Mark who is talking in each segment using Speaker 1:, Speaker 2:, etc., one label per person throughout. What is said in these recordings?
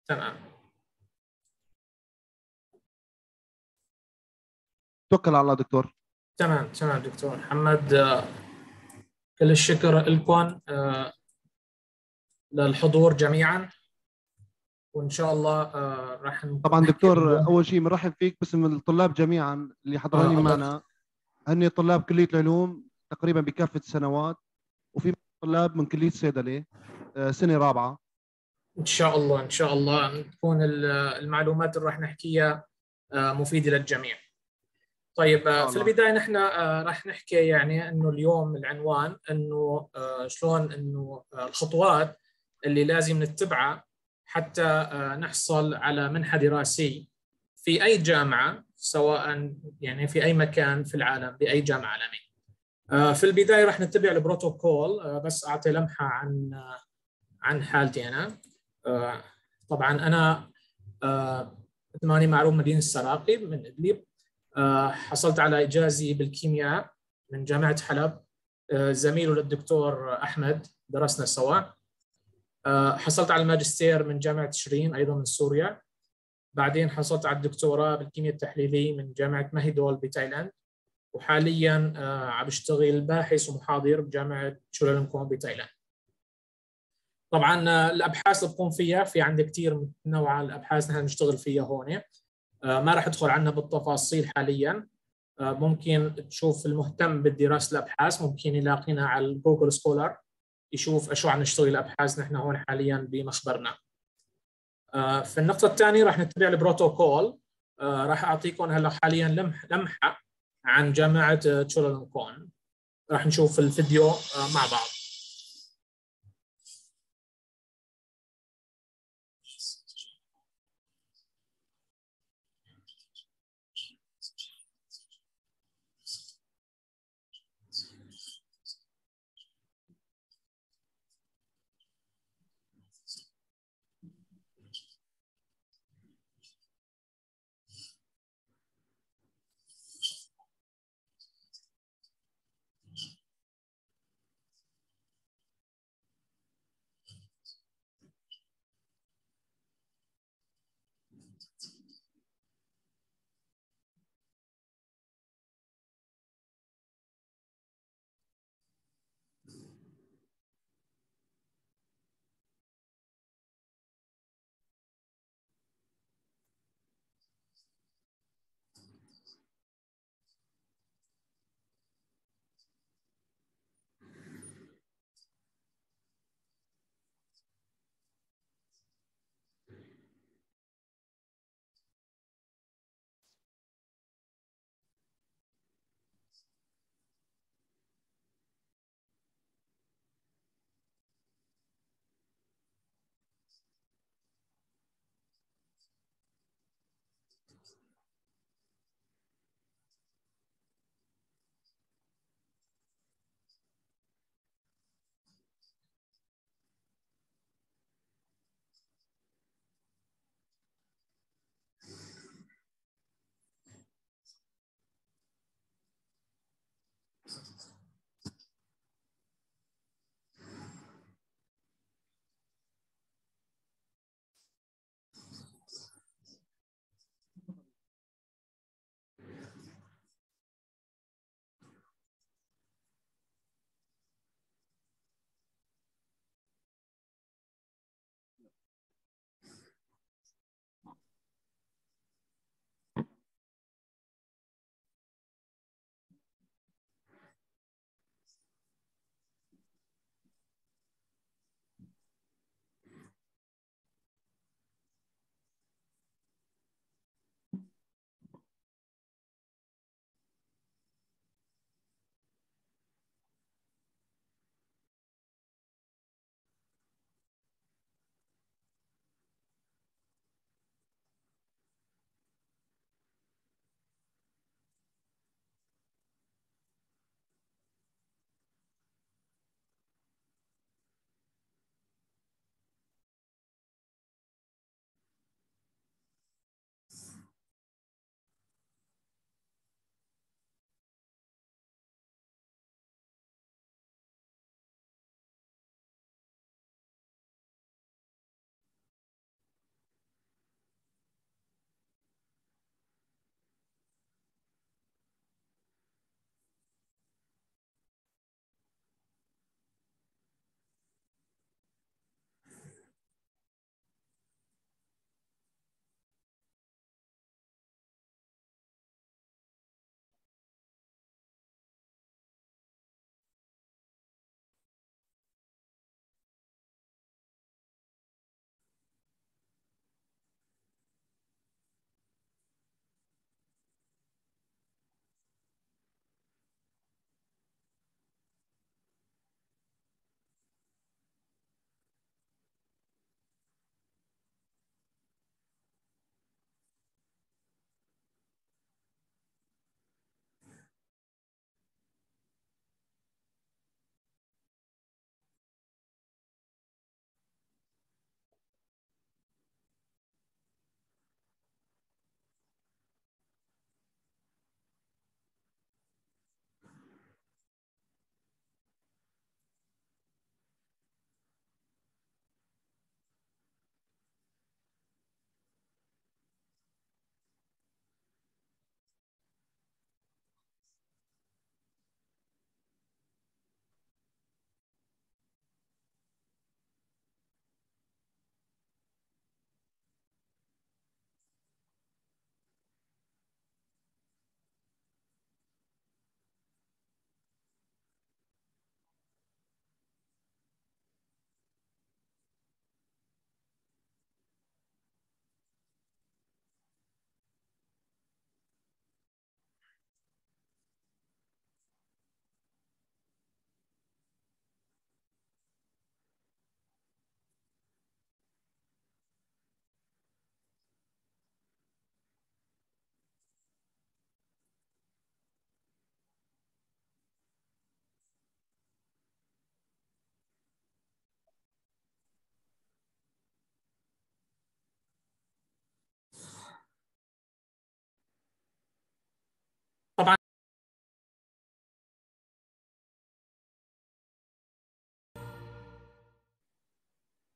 Speaker 1: تمام.
Speaker 2: توكل على الله دكتور.
Speaker 1: تمام تمام دكتور محمد، كل الشكر لكم للحضور جميعا، وإن شاء الله راح
Speaker 2: طبعا
Speaker 1: نحكي
Speaker 2: دكتور،
Speaker 1: اليوم.
Speaker 2: اول شيء بنرحب فيك باسم الطلاب جميعا اللي حضرانين
Speaker 1: الله.
Speaker 2: معنا. هن طلاب كليه العلوم تقريبا بكافه السنوات، وفي طلاب من كليه الصيدله سنه رابعه.
Speaker 1: إن شاء الله إن شاء الله تكون المعلومات اللي راح نحكيها مفيدة للجميع. طيب،
Speaker 2: ان شاء
Speaker 1: في
Speaker 2: الله.
Speaker 1: البداية نحن راح نحكي يعني إنه اليوم العنوان إنه شلون إنه الخطوات اللي لازم نتبعها حتى نحصل على منحة دراسي في أي جامعة، سواء يعني في أي مكان في العالم بأي جامعة عالمية. في البداية راح نتبع البروتوكول، بس أعطي لمحة عن حالتي أنا. آه، طبعا أنا مثل ما أنا معروف مدينة السراقي من إدلب. حصلت على إجازي بالكيمياء من جامعة حلب، زميله للدكتور أحمد درسنا سوا. حصلت على الماجستير من جامعة شيرين أيضا من سوريا. بعدين حصلت على الدكتوراه بالكيمياء التحليلية من جامعة ماهيدول بتايلاند. وحاليا عم بشتغل باحث ومحاضر بجامعة تشولالونكون بتايلاند. طبعا الابحاث اللي بقوم فيها في عندي كثير متنوعه، الابحاث نحن نشتغل فيها هون. ما راح ادخل عنها بالتفاصيل حاليا. ممكن تشوف المهتم بدراسه الابحاث ممكن يلاقينا على جوجل سكولر، يشوف شو عم نشتغل الابحاث نحن هون حاليا بمخبرنا. في النقطه الثانيه راح نتبع البروتوكول. راح اعطيكم هلا حاليا لمحه عن جامعه تشولالونكون. راح نشوف الفيديو مع بعض.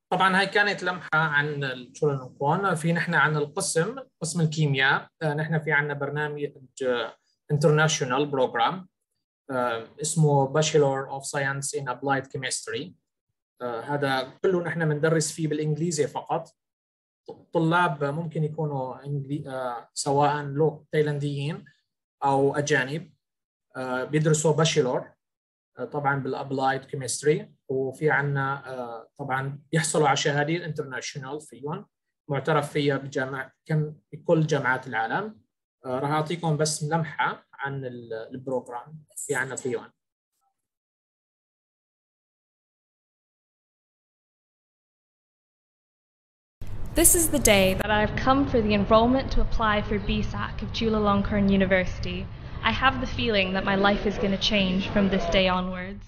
Speaker 1: طبعا هاي كانت لمحة عن الشولنكوان. في نحن عن قسم الكيمياء، نحن في عنا برنامج international program اسمه Bachelor of Science in Applied Chemistry. هذا كله نحن بندرس فيه بالإنجليزي فقط. طلاب ممكن يكونوا سواء تايلانديين أو أجانب، بيدرسوا باشلور طبعا بالابلايد كيمستري، وفي عنا طبعا يحصلوا على شهاده انترناشونال فيهم معترف فيها بكل جامعات العالم. راح اعطيكم بس لمحه عن البروجرام في عنا فيهم.
Speaker 3: This is the day that I have come for the enrollment to apply for BSAC of Chulalongkorn University. I have the feeling that my life is going to change from this day onwards.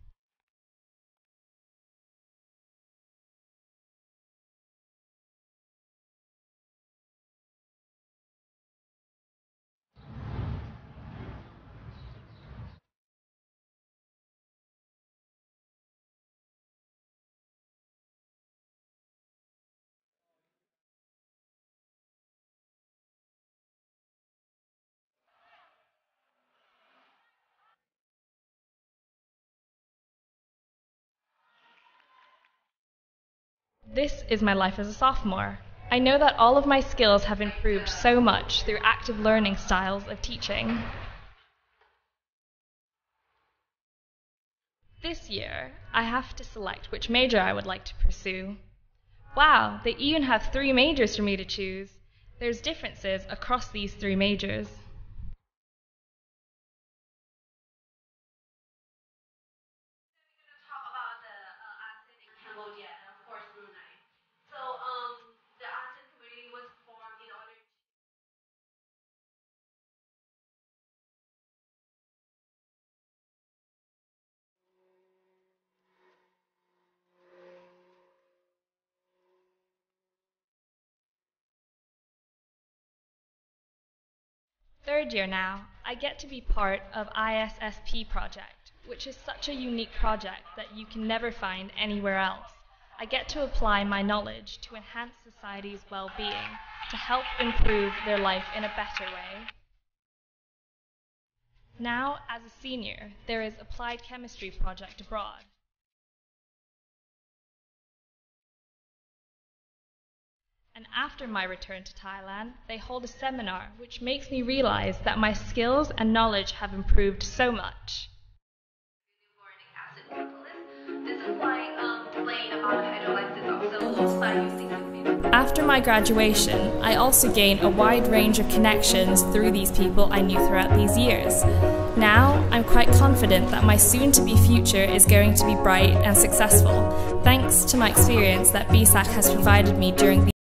Speaker 3: This is my life as a sophomore. I know that all of my skills have improved so much through active learning styles of teaching. This year, I have to select which major I would like to pursue. Wow, they even have 3 majors for me to choose. There's differences across these 3 majors. Third year now, I get to be part of ISSP project, which is such a unique project that you can never find anywhere else. I get to apply my knowledge to enhance society's well-being, to help improve their life in a better way. Now, as a senior, there is applied chemistry project abroad. And after my return to Thailand, they hold a seminar which makes me realize that my skills and knowledge have improved so much. After my graduation, I also gain a wide range of connections through these people I knew throughout these years. Now, I'm quite confident that my soon-to-be future is going to be bright and successful, thanks to my experience that BSAC has provided me during the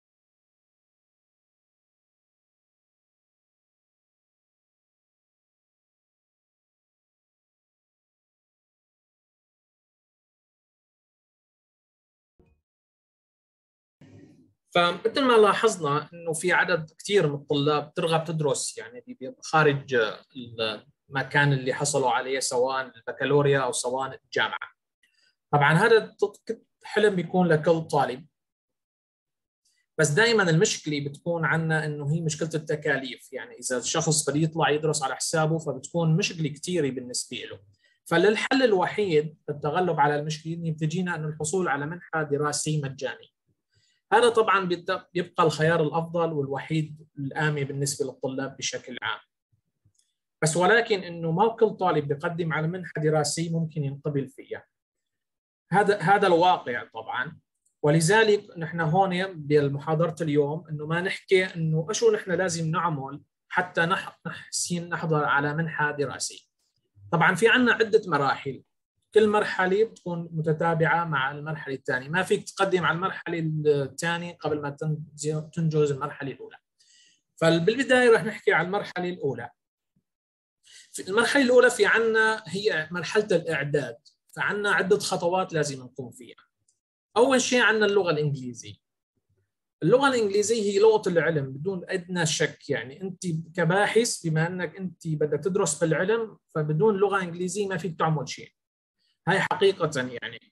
Speaker 1: فمثل ما لاحظنا انه في عدد كثير من الطلاب ترغب تدرس يعني خارج المكان اللي حصلوا عليه سواء البكالوريا او سواء الجامعه. طبعا هذا حلم بيكون لكل طالب، بس دائما المشكله بتكون عندنا انه هي مشكله التكاليف. يعني اذا الشخص بده يطلع يدرس على حسابه فبتكون مشكله كثيره بالنسبه له. فالحل الوحيد للتغلب على المشكله انه بتجينا انه الحصول على منحه دراسي مجاني. هذا طبعا بيبقى الخيار الافضل والوحيد الآمن بالنسبه للطلاب بشكل عام. بس ولكن انه ما كل طالب بيقدم على منحه دراسيه ممكن ينقبل فيها. هذا الواقع طبعا. ولذلك نحن هون بمحاضره اليوم انه ما نحكي انه شو نحن لازم نعمل حتى نحضر على منحه دراسيه. طبعا في عندنا عده مراحل، كل مرحله بتكون متتابعه مع المرحله الثانيه، ما فيك تقدم على المرحله الثانيه قبل ما تنجز المرحله الاولى. فبالبدايه رح نحكي على المرحله الاولى. في المرحله الاولى في عندنا هي مرحله الاعداد، فعندنا عده خطوات لازم نقوم فيها. اول شيء عندنا اللغه الانجليزيه. اللغه الانجليزيه هي لغه العلم بدون ادنى شك. يعني انت كباحث بما انك انت بدك تدرس بالعلم فبدون لغه انجليزيه ما فيك تعمل شيء. هاي حقيقه يعني.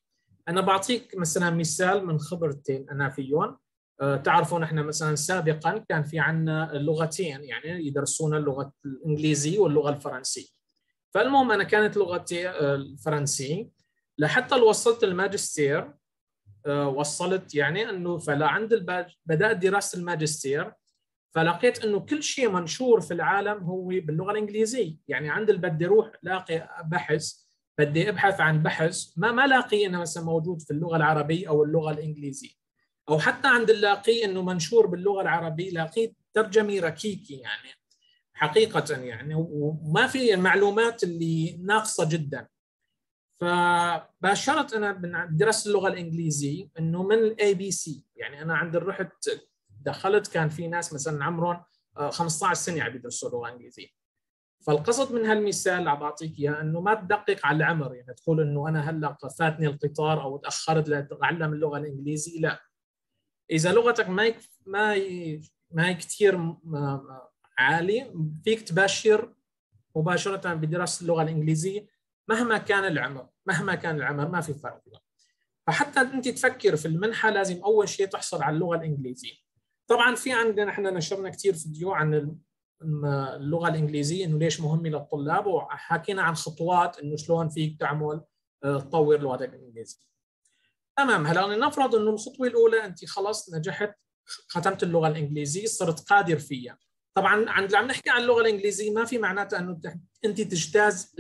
Speaker 1: انا بعطيك مثلا مثال من خبرتين انا فيهم. تعرفون احنا مثلا سابقا كان في عندنا لغتين يعني يدرسون اللغه الانجليزي واللغه الفرنسيه. فالمهم انا كانت لغتي الفرنسي لحتى وصلت الماجستير. وصلت يعني انه فلا عند بدات دراسه الماجستير، فلقيت انه كل شيء منشور في العالم هو باللغه الانجليزيه. يعني عند بدي اروح لاقي بحث، بدي ابحث عن بحث ما لاقي انه مثلا موجود في اللغه العربيه او اللغه الانجليزيه، او حتى عند اللاقي انه منشور باللغه العربيه لاقيت ترجمه ركيكي يعني حقيقه يعني، وما في المعلومات اللي ناقصه جدا. فباشرت انا بدراسه اللغه الانجليزيه انه من الاي بي سي. يعني انا عند رحت دخلت كان في ناس مثلا عمرهم 15 سنه عم يدرسوا اللغه الانجليزيه. فالقصد من هالمثال اللي عم بعطيك اياه انه ما تدقق على العمر، يعني تقول انه انا هلا فاتني القطار او تاخرت لاتعلم اللغه الانجليزيه، لا. اذا لغتك ما كثير عالي فيك تباشر مباشره بدراسه اللغه الانجليزيه مهما كان العمر ما في فرق. فحتى انت تفكر في المنحه لازم اول شيء تحصل على اللغه الانجليزيه. طبعا في عندنا احنا نشرنا كثير فيديو عن اللغه الانجليزيه انه ليش مهمه للطلاب، وحكينا عن خطوات انه شلون فيك تعمل تطور لغتك الانجليزيه. تمام. هلا نفرض انه الخطوه الاولى انت خلص نجحت، ختمت اللغه الانجليزيه، صرت قادر فيها. طبعا عم نحكي عن اللغه الانجليزيه ما في معناتها انه انت تجتاز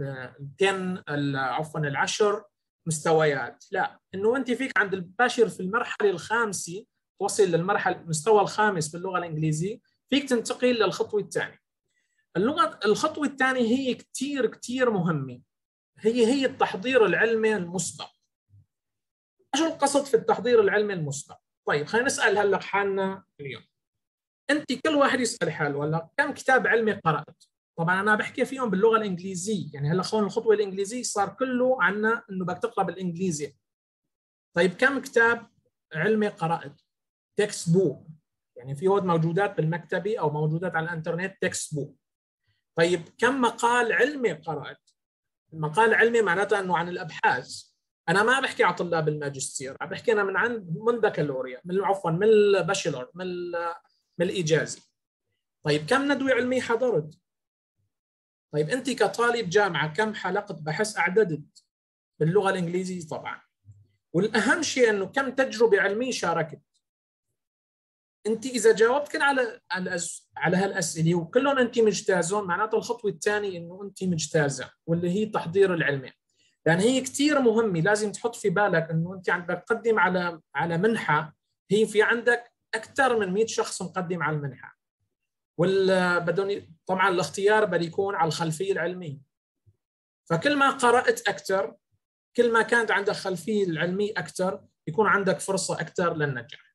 Speaker 1: ال10 مستويات، لا. انه انت فيك عند الباشر في المرحله الخامسه توصل للمرحله المستوى الخامس باللغه الانجليزيه، فيك تنتقل للخطوه الثانيه. الخطوه الثانيه هي كثير كثير مهمه، هي التحضير العلمي المسبق. شو القصد في التحضير العلمي المسبق؟ طيب خلينا نسال هلا حالنا اليوم. انت كل واحد يسال حاله هلا كم كتاب علمي قرات؟ طبعا انا بحكي فيهم باللغه الانجليزيه، يعني هلا خلونا الخطوه الانجليزيه صار كله عنا انه بدك تقرا بالانجليزي. طيب كم كتاب علمي قرات؟ تكست بوك، يعني في هود موجودات بالمكتبه او موجودات على الانترنت تكست بوك. طيب كم مقال علمي قرات؟ المقال العلمي معناتها انه عن الابحاث. انا ما بحكي على طلاب الماجستير، عم بحكي انا من بكالوريا، من الباشلر، من الاجازي. طيب كم ندوه علميه حضرت؟ طيب انت كطالب جامعه كم حلقه بحث اعددت باللغه الانجليزيه؟ طبعا. والاهم شيء انه كم تجربه علميه شاركت. انت اذا جاوبت كل على هالاسئله وكلهم انت مجتازون، معناته الخطوه الثانيه انه انت مجتازه، واللي هي تحضير العلمي. لان هي كثير مهمه، لازم تحط في بالك انه انت عم تقدم على منحه، هي في عندك اكثر من 100 شخص مقدم على المنحه. طبعا الاختيار بده يكون على الخلفيه العلميه. فكل ما قرات اكثر، كل ما كانت عندك خلفيه العلميه اكثر، يكون عندك فرصه اكثر للنجاح.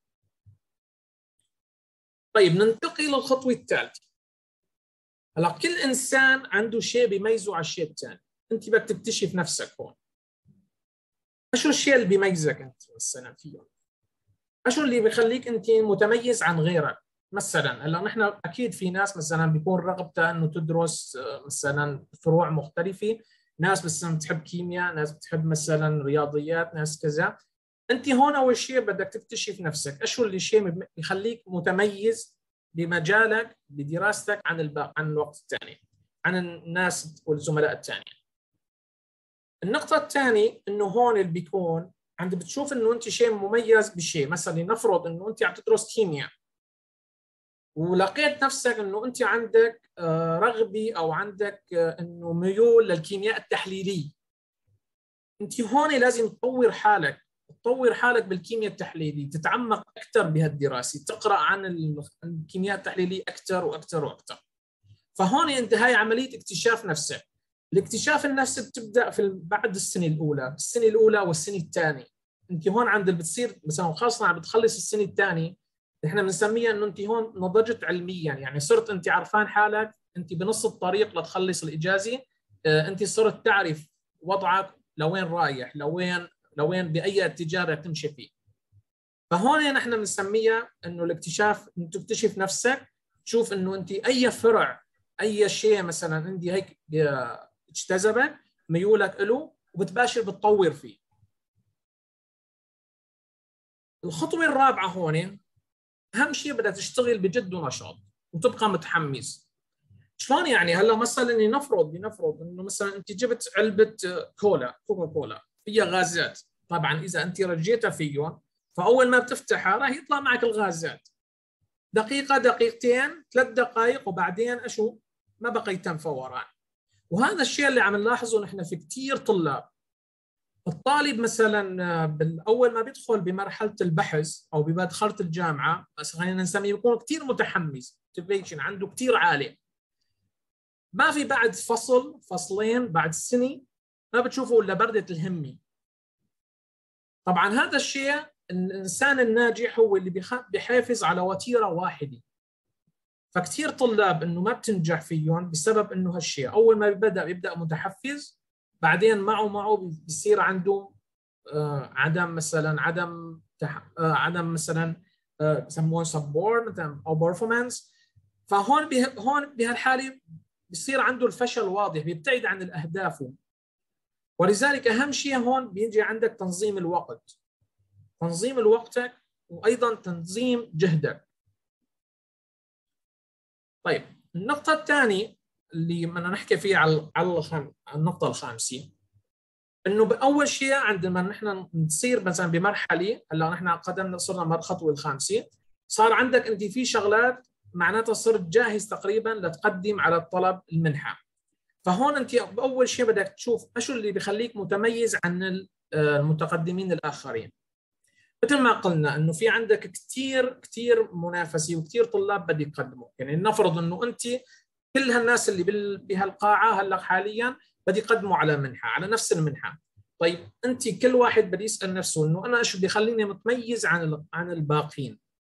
Speaker 1: طيب ننتقل للخطوه الثالثه. هلا كل انسان عنده شيء بيميزه على الشيء الثاني، انت بدك تكتشف نفسك هون. شو الشيء اللي بيميزك انت مثلا فيه؟ شو اللي بيخليك انت متميز عن غيرك؟ مثلا هلا نحن اكيد في ناس مثلا بيكون رغبتها انه تدرس مثلا فروع مختلفه، ناس مثلا بتحب كيمياء، ناس بتحب مثلا رياضيات، ناس كذا. انت هون اول شيء بدك تكتشف نفسك، شو اللي شيء بيخليك متميز بمجالك بدراستك عن الباقي، عن الوقت الثاني، عن الناس والزملاء الثانيين. النقطه الثانيه انه هون اللي بيكون عند بتشوف انه انت شيء مميز بشيء. مثلا نفرض انه انت عم تدرس كيمياء ولقيت نفسك انه انت عندك رغبه او عندك انه ميول للكيمياء التحليليه. انت هون لازم تطور حالك بالكيمياء التحليليه، تتعمق اكثر بهالدراسه، تقرا عن الكيمياء التحليليه اكثر واكثر واكثر. فهون انت هاي عمليه اكتشاف نفسك. الاكتشاف النفسي بتبدا بعد السنه الاولى والسنه الثانيه. انت هون عند بتصير مثلا خاصه عم بتخلص السنه الثانيه، احنا بنسميها انه انت هون نضجت علميا، يعني صرت انت عرفان حالك، انت بنص الطريق لتخلص الاجازه، انت صرت تعرف وضعك لوين رايح، لوين باي اتجاه بدك تمشي فيه. فهون نحن بنسميها انه الاكتشاف، انه تكتشف نفسك، تشوف انه انت اي فرع، اي شيء مثلا عندي هيك اجتذبك، ميولك له، وبتباشر بتطور فيه. الخطوة الرابعة هون أهم شيء بدها تشتغل بجد ونشاط وتبقى متحمس. شلون يعني؟ هلا مثلا لنفرض انه مثلا انت جبت علبة كوكا كولا فيها غازات، طبعا اذا انت رجيتها فيهم فاول ما بتفتحها راح يطلع معك الغازات، دقيقة دقيقتين 3 دقائق وبعدين اشو ما بقى يتم فوران. وهذا الشيء اللي عم نلاحظه نحن في كثير طلاب. الطالب مثلا بالاول ما بيدخل بمرحله البحث او بمدخله الجامعه، بس خلينا نسميه بيكون كثير متحمس، موتيفيشن عنده كثير عالي. ما في بعد فصلين بعد سنه ما بتشوفوا الا برده الهمه. طبعا هذا الشيء الانسان الناجح هو اللي بيحافظ على وتيره واحده. فكثير طلاب انه ما بتنجح فيهم بسبب انه هالشيء، اول ما بيبدا متحفز، بعدين معه بيصير عنده عدم مثلا بسموه سبورت مثلا او برفورمانس. فهون بهالحاله بيصير عنده الفشل واضح، بيبتعد عن الاهداف. ولذلك اهم شيء هون بيجي عندك تنظيم الوقت، تنظيم وقتك وايضا تنظيم جهدك. طيب النقطه الثانيه اللي بدنا نحكي فيها على النقطه الخامسه، انه باول شيء عندما نحن نصير مثلا بمرحله، هلا نحن قدمنا صرنا الخطوه الخامسه، صار عندك انت في شغلات معناتها صرت جاهز تقريبا لتقدم على الطلب المنحه. فهون انت باول شيء بدك تشوف شو اللي بيخليك متميز عن المتقدمين الاخرين. مثل ما قلنا انه في عندك كثير منافسه وكثير طلاب بدي يقدموا، يعني نفرض انه انت كل هالناس اللي بهالقاعه هلا حاليا بدي يقدموا على منحه، على نفس المنحه. طيب انت كل واحد بدي يسال نفسه انه انا شو بيخليني متميز عن الباقين.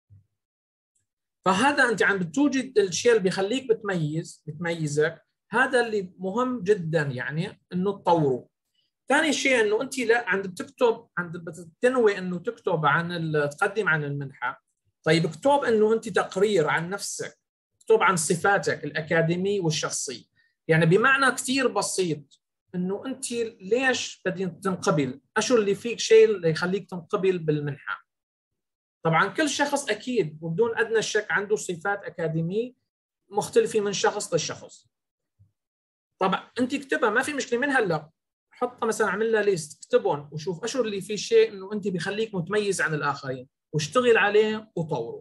Speaker 1: فهذا انت عم بتوجد الشيء اللي بيخليك بتميزك، هذا اللي مهم جدا يعني انه تطوره. ثاني شيء انه انت لا بتنوي انه تكتب تقدم عن المنحه. طيب اكتب انه انت تقرير عن نفسك، اكتب عن صفاتك الأكاديمية والشخصية. يعني بمعنى كثير بسيط انه انت ليش بدي تنقبل، اشو اللي فيك شيء اللي يخليك تنقبل بالمنحة. طبعا كل شخص اكيد وبدون ادنى شك عنده صفات أكاديمية مختلفة من شخص لشخص. طبعا انت اكتبها ما في مشكلة، من هلا حطها مثلا اعمل لها ليست، اكتبهم وشوف اشو اللي فيه شيء انه انت بيخليك متميز عن الاخرين واشتغل عليه وطوره.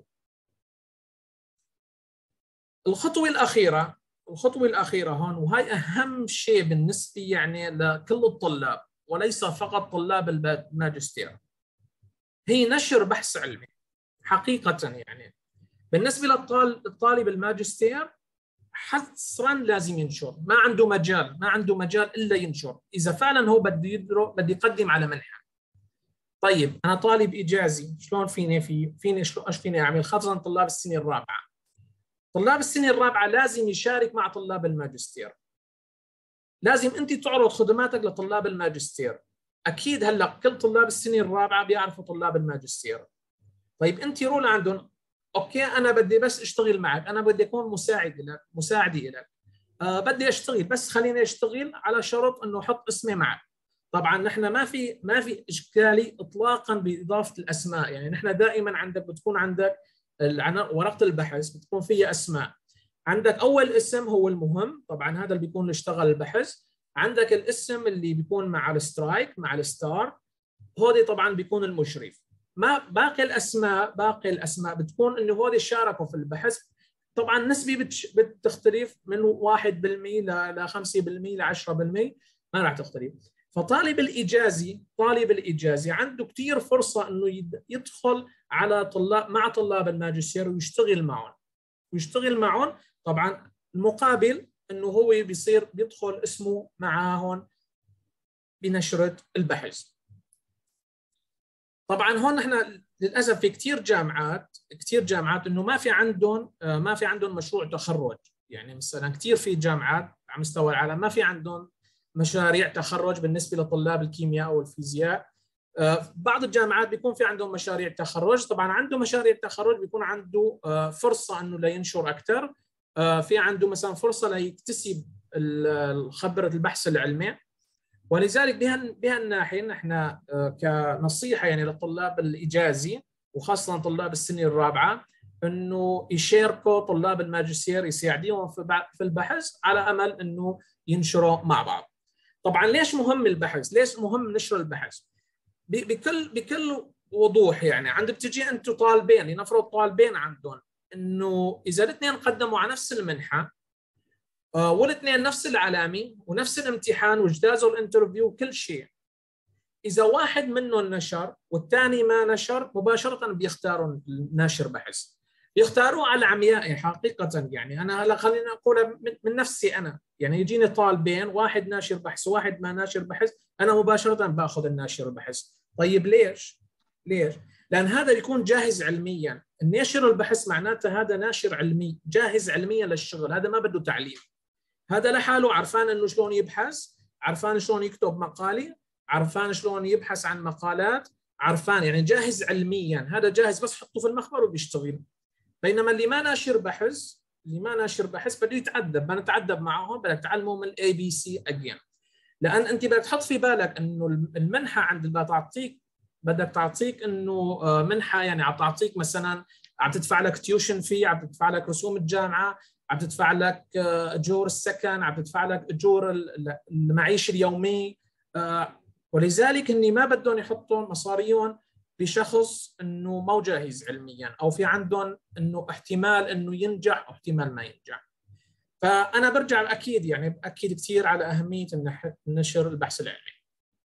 Speaker 1: الخطوة الأخيرة هون، وهي أهم شيء بالنسبة يعني لكل الطلاب وليس فقط طلاب الماجستير، هي نشر بحث علمي. حقيقة يعني بالنسبة للطالب الماجستير حصرا لازم ينشر، ما عنده مجال إلا ينشر إذا فعلا هو بده يقدم على منحة. طيب أنا طالب إجازي، شلون فيني أعمل؟ خاصة طلاب السنة الرابعة. طلاب السنة الرابعة لازم يشارك مع طلاب الماجستير، لازم أنت تعرض خدماتك لطلاب الماجستير. أكيد هلأ كل طلاب السنة الرابعة بيعرفوا طلاب الماجستير. طيب أنت روح عندهم، أوكي أنا بدي بس أشتغل معك، أنا بدي أكون مساعدي لك، بدي أشتغل بس خليني أشتغل على شرط أنه حط اسمي معك. طبعا نحن ما في إشكالي إطلاقا بإضافة الأسماء، يعني نحن دائما بتكون عندك ورقة البحث بتكون فيها أسماء. عندك أول اسم هو المهم، طبعا هذا اللي بيكون اللي اشتغل البحث. عندك الاسم اللي بيكون مع السترايك مع الستار، هودي طبعا بيكون المشرف. ما باقي الأسماء بتكون إنه هودي شاركوا في البحث. طبعا نسبة بتختلف من 1% ل 5% ل 10%، ما راح تختلف. فطالب الإجازي عنده كثير فرصة إنه يدخل على مع طلاب الماجستير ويشتغل معهم. طبعا المقابل إنه هو بيدخل اسمه معاهم بنشرة البحث. طبعا هون نحن للأسف في كثير جامعات إنه ما في عندهم مشروع تخرج. يعني مثلا كثير في جامعات على مستوى العالم ما في عندهم مشاريع تخرج بالنسبة لطلاب الكيمياء أو الفيزياء. بعض الجامعات بيكون في عندهم مشاريع تخرج، طبعا عنده مشاريع تخرج بيكون عنده فرصة أنه لينشر أكثر، في عنده مثلا فرصة ليكتسب خبرة البحث العلمي. ولذلك بهالناحية نحن كنصيحة يعني للطلاب الإجازي وخاصه طلاب السنه الرابعه انه يشاركوا طلاب الماجستير، يساعدوهم في البحث على امل انه ينشروا مع بعض. طبعا ليش مهم البحث؟ ليش مهم نشر البحث؟ بكل وضوح يعني عندك تجي انتم طالبين، لنفرض طالبين عندهم انه اذا الاثنين قدموا على نفس المنحه والاثنين نفس العلامه ونفس الامتحان واجتازوا الانترفيو وكل شيء، اذا واحد منهم نشر والثاني ما نشر مباشره بيختاروا ناشر بحث، بيختاروه على العمياء حقيقه. يعني انا هلا خلينا اقولها من نفسي انا، يعني يجيني طالبين واحد ناشر بحث وواحد ما ناشر بحث، انا مباشره باخذ الناشر بحث. طيب ليش؟ لان هذا يكون جاهز علميا، الناشر البحث معناته هذا ناشر علمي جاهز علميا للشغل، هذا ما بده تعليم، هذا لحاله عرفان انه شلون يبحث، عرفان شلون يكتب مقالي، عرفان شلون يبحث عن مقالات، عرفان يعني جاهز علميا، هذا جاهز بس حطه في المخبر وبيشتغل. بينما اللي ما ناشر بحث بده يتعذب، بدنا نتعذب معهم، بدك تعلمهم من الاي بي سي اجين. لان انت بدك تحط في بالك انه المنحه عند بدك تعطيك انه منحه، يعني عم تعطيك مثلا عم تدفع لك تيوشن في، عم تدفع لك رسوم الجامعه، عم تدفع لك اجور السكن، عم تدفع لك اجور المعيشه اليومي، ولذلك اني ما بدهم يحطوا مصاريهم بشخص انه مو جاهز علميا او في عندهم انه احتمال انه ينجح او احتمال ما ينجح. فانا برجع اكيد يعني باكد كثير على اهميه نشر البحث العلمي.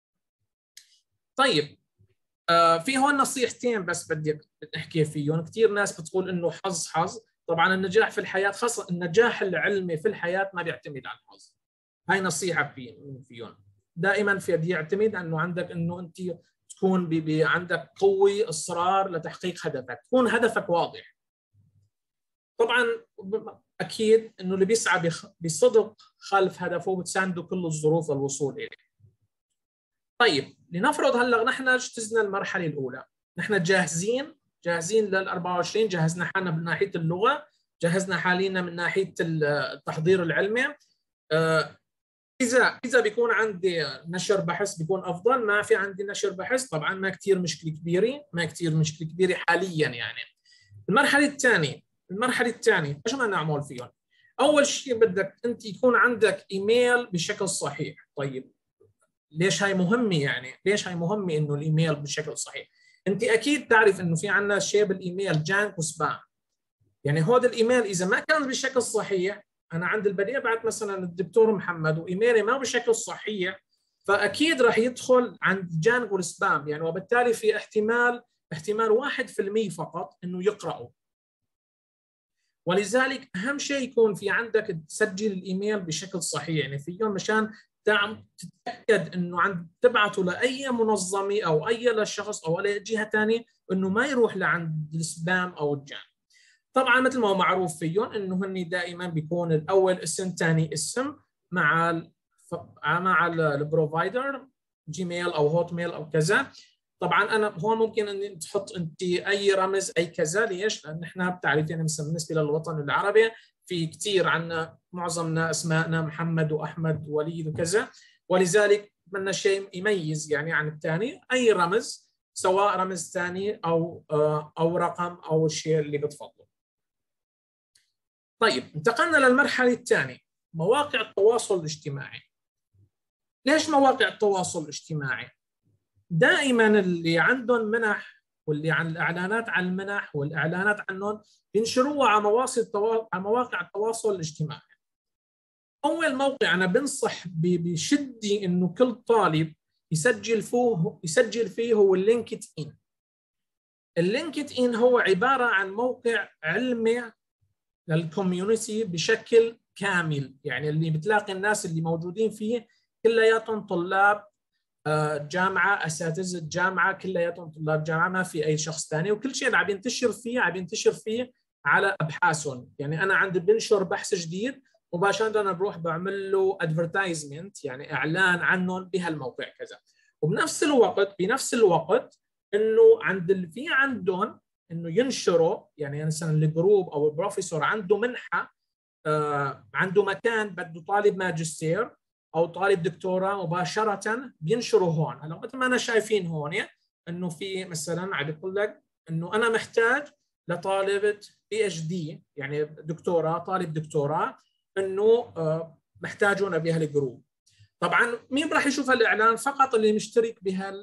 Speaker 1: طيب في هون نصيحتين بس بدي احكي فيهم. كثير ناس بتقول انه حظ. طبعا النجاح في الحياه، خاصه النجاح العلمي في الحياه ما بيعتمد على الحظ. هاي نصيحه فيهم. دائما في يعتمد انه عندك انه انت تكون عندك قوه اصرار لتحقيق هدفك، تكون هدفك واضح. طبعا اكيد انه اللي بيسعى بصدق خلف هدفه بتسانده كل الظروف للوصول اليه. طيب لنفرض هلا نحن اجتزنا المرحله الاولى، نحن جاهزين لل 24، جهزنا حالنا من ناحيه اللغه، جهزنا حالينا من ناحيه التحضير العلمي. اذا بيكون عندي نشر بحث بيكون افضل، ما في عندي نشر بحث طبعا ما كثير مشكله كبيره حاليا. يعني المرحله الثانيه ايش ما نعمل فيهم؟ اول شيء بدك انت يكون عندك ايميل بشكل صحيح. طيب ليش هاي مهمه؟ يعني ليش هاي مهمه انه الايميل بشكل صحيح؟ انت اكيد تعرف انه في عندنا شيء بالايميل جانك وسبام. يعني هذا الايميل اذا ما كان بشكل صحيح، انا عند البديهه بعت مثلا الدكتور محمد وايميلي ما بشكل صحيح، فاكيد راح يدخل عند جانك والسبام يعني، وبالتالي في احتمال 1% فقط انه يقرأه. ولذلك اهم شيء يكون في عندك تسجل الايميل بشكل صحيح، يعني في يوم مشان تتاكد انه عند تبعته لاي منظمه او اي لشخص او اي جهه ثانيه انه ما يروح لعند السبام او الجان. طبعا مثل ما هو معروف فيهم انه هن دائما بيكون الاول اسم ثاني اسم مع البروفايدر، جيميل او هوت ميل او كذا. طبعا انا هون ممكن ان تحط انت اي رمز اي كذا. ليش؟ لان احنا بتعرفين يعني مثلا بالنسبه للوطن العربي في كثير عنا معظمنا اسمائنا محمد واحمد ووليد وكذا، ولذلك بدنا شيء يميز يعني عن الثاني، اي رمز سواء رمز ثاني او رقم او الشيء اللي بتفضله. طيب انتقلنا للمرحله الثانيه، مواقع التواصل الاجتماعي. ليش مواقع التواصل الاجتماعي؟ دائما اللي عندهم منح واللي عن الاعلانات عن المنح والاعلانات عنهم بينشروها على مواقع التواصل الاجتماعي. اول موقع انا بنصح بشده انه كل طالب يسجل فيه هو اللينكد ان. اللينكد ان هو عباره عن موقع علمي للكوميونتي بشكل كامل، يعني اللي بتلاقي الناس اللي موجودين فيه كلياتهم طلاب جامعه، اساتذه جامعه، كلياتهم طلاب جامعه، ما في اي شخص ثاني، وكل شيء عم ينتشر فيه على ابحاثهم. يعني انا عندي بنشر بحث جديد مباشره انا بروح بعمل له ادفرتايزمنت، يعني اعلان عنهم بهالموقع كذا. وبنفس الوقت انه في عندهم انه ينشروا، يعني مثلا الجروب او البروفيسور عنده منحه، عنده مكان بده طالب ماجستير او طالب دكتوراه مباشره بينشروا هون. هلا مثل ما انا شايفين هون انه في مثلا عم بيقول لك انه انا محتاج لطالبه PhD يعني دكتوراه، طالب دكتوراه، انه محتاجون بهالجروب. طبعا مين راح يشوف الاعلان؟ فقط اللي مشترك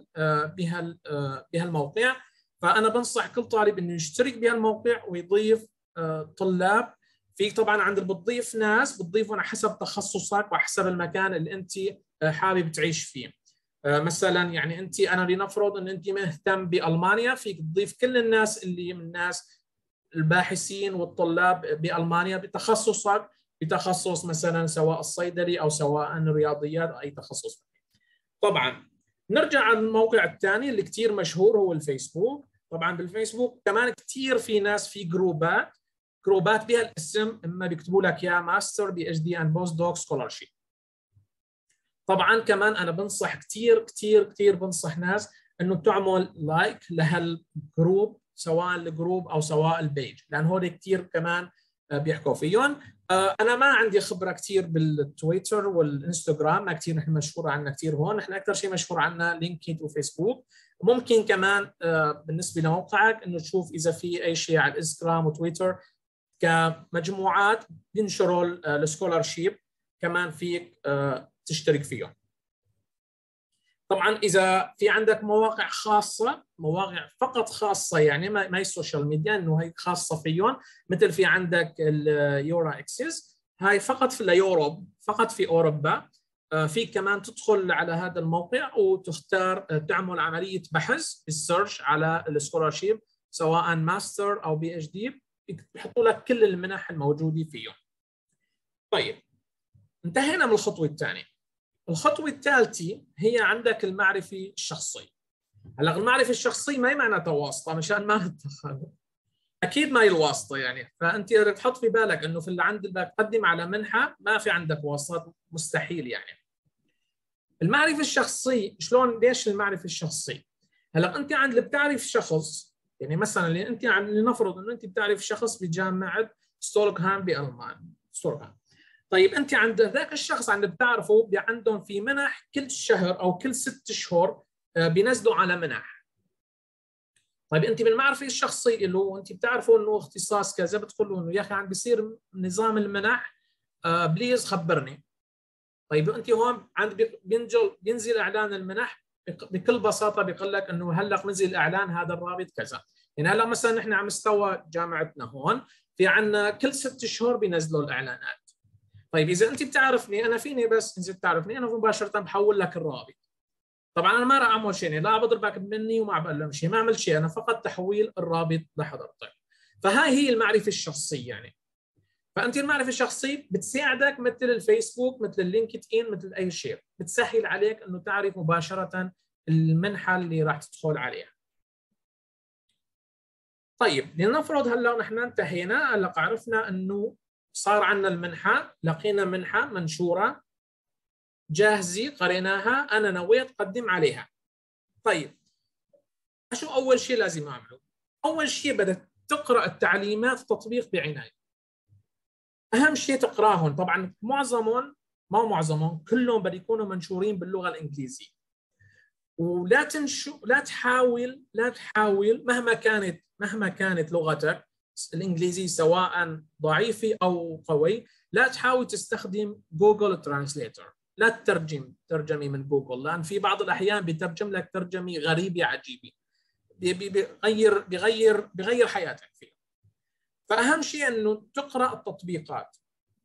Speaker 1: بهالموقع. فانا بنصح كل طالب انه يشترك بهالموقع ويضيف طلاب. في طبعا بتضيف ناس بتضيفهم حسب تخصصك وحسب المكان اللي انت حابب تعيش فيه. مثلا يعني انا لنفرض ان انت مهتم بالمانيا، فيك تضيف كل الناس اللي من الناس الباحثين والطلاب بالمانيا بتخصصك، بتخصص مثلا سواء الصيدلي او سواء الرياضيات او اي تخصص. طبعا نرجع على الموقع الثاني اللي كثير مشهور هو الفيسبوك. طبعا بالفيسبوك كمان كثير في ناس في جروبات بها الاسم، اما بيكتبوا لك يا ماستر PhD and Postdoc Scholarship. طبعا كمان انا بنصح كثير بنصح ناس انه تعمل لايك لهالجروب، سواء الجروب او سواء البيج، لان هول كثير كمان بيحكوا فيهم. انا ما عندي خبره كثير بالتويتر والانستغرام، ما كثير نحن مشهور عنا كثير هون، نحن اكثر شيء مشهور عنا لينكد وفيسبوك. ممكن كمان بالنسبه لموقعك انه تشوف اذا في اي شيء على الانستغرام وتويتر كمجموعات بينشروا السكولارشيب، كمان فيك تشترك فيهم. طبعا اذا في عندك مواقع خاصه، مواقع فقط خاصه يعني ما هي السوشيال ميديا، انه هي خاصه فيهم، مثل في عندك اليورا اكسس، هاي فقط في اليوروب، فقط في اوروبا. فيك كمان تدخل على هذا الموقع وتختار تعمل عمليه بحث بالسيرش على السكولارشيب، سواء ماستر او PhD، بيحطوا لك كل المنح الموجوده فيهم. طيب انتهينا من الخطوه الثانيه. الخطوة الثالثة هي عندك المعرفة الشخصية. هلا المعرفة الشخصية ما هي معناتها واسطة، مشان ما نتدخل، أكيد ما هي الواسطة يعني. فأنت بدك تحط في بالك إنه في اللي عند بدك تقدم على منحة ما في عندك واسطات، مستحيل يعني. المعرفة الشخصية شلون؟ ليش المعرفة الشخصية؟ هلا أنت بتعرف شخص، يعني مثلا اللي أنت لنفرض إنه أنت بتعرف شخص بجامعة ستوكهولم بألمانيا، ستوكهولم. طيب انت عند ذاك الشخص بتعرفه عندهم في منح كل شهر او كل 6 اشهر بينزلوا على منح. طيب انت بالمعرفه الشخصيه اللي هو انت بتعرفوا انه اختصاص كذا، بتقول له انه يا اخي بيصير نظام المنح، بليز خبرني. طيب انت هون بينزل اعلان المنح، بكل بساطه بيقول لك انه هلا نزل الاعلان، هذا الرابط كذا. يعني هلا مثلا نحن على مستوى جامعتنا هون في عندنا كل 6 اشهر بينزلوا الاعلانات. طيب اذا انت بتعرفني انا، فيني بس انت بتعرفني انا مباشره بحول لك الرابط. طبعا انا ما راح اعمل شيء، لا بضربك مني وما بعلم شيء، ما اعمل شيء، انا فقط تحويل الرابط لحضرتك. فهاي هي المعرفه الشخصيه يعني. فانت المعرفه الشخصيه بتساعدك مثل الفيسبوك، مثل اللينكد ان، مثل اي شيء، بتسهل عليك انه تعرف مباشره المنحه اللي راح تدخل عليها. طيب لنفرض هلا نحن انتهينا، هلا عرفنا انه صار عندنا المنحة، لقينا منحة منشورة جاهزة، قريناها، أنا نويت أقدم عليها. طيب شو أول شيء لازم أعمله؟ أول شيء بدك تقرأ التعليمات التطبيق بعناية. أهم شيء تقراهم، طبعا معظمهم كلهم بدهم يكونوا منشورين باللغة الإنجليزية. ولا لا تحاول مهما كانت لغتك الإنجليزي سواء ضعيفة أو قوي، لا تحاول تستخدم جوجل ترانسليتر، لا ترجمي من جوجل، لأن في بعض الأحيان بيترجم لك ترجمة غريبة عجيبة، بيغير حياتك فيها. فأهم شيء أنه تقرأ التطبيقات،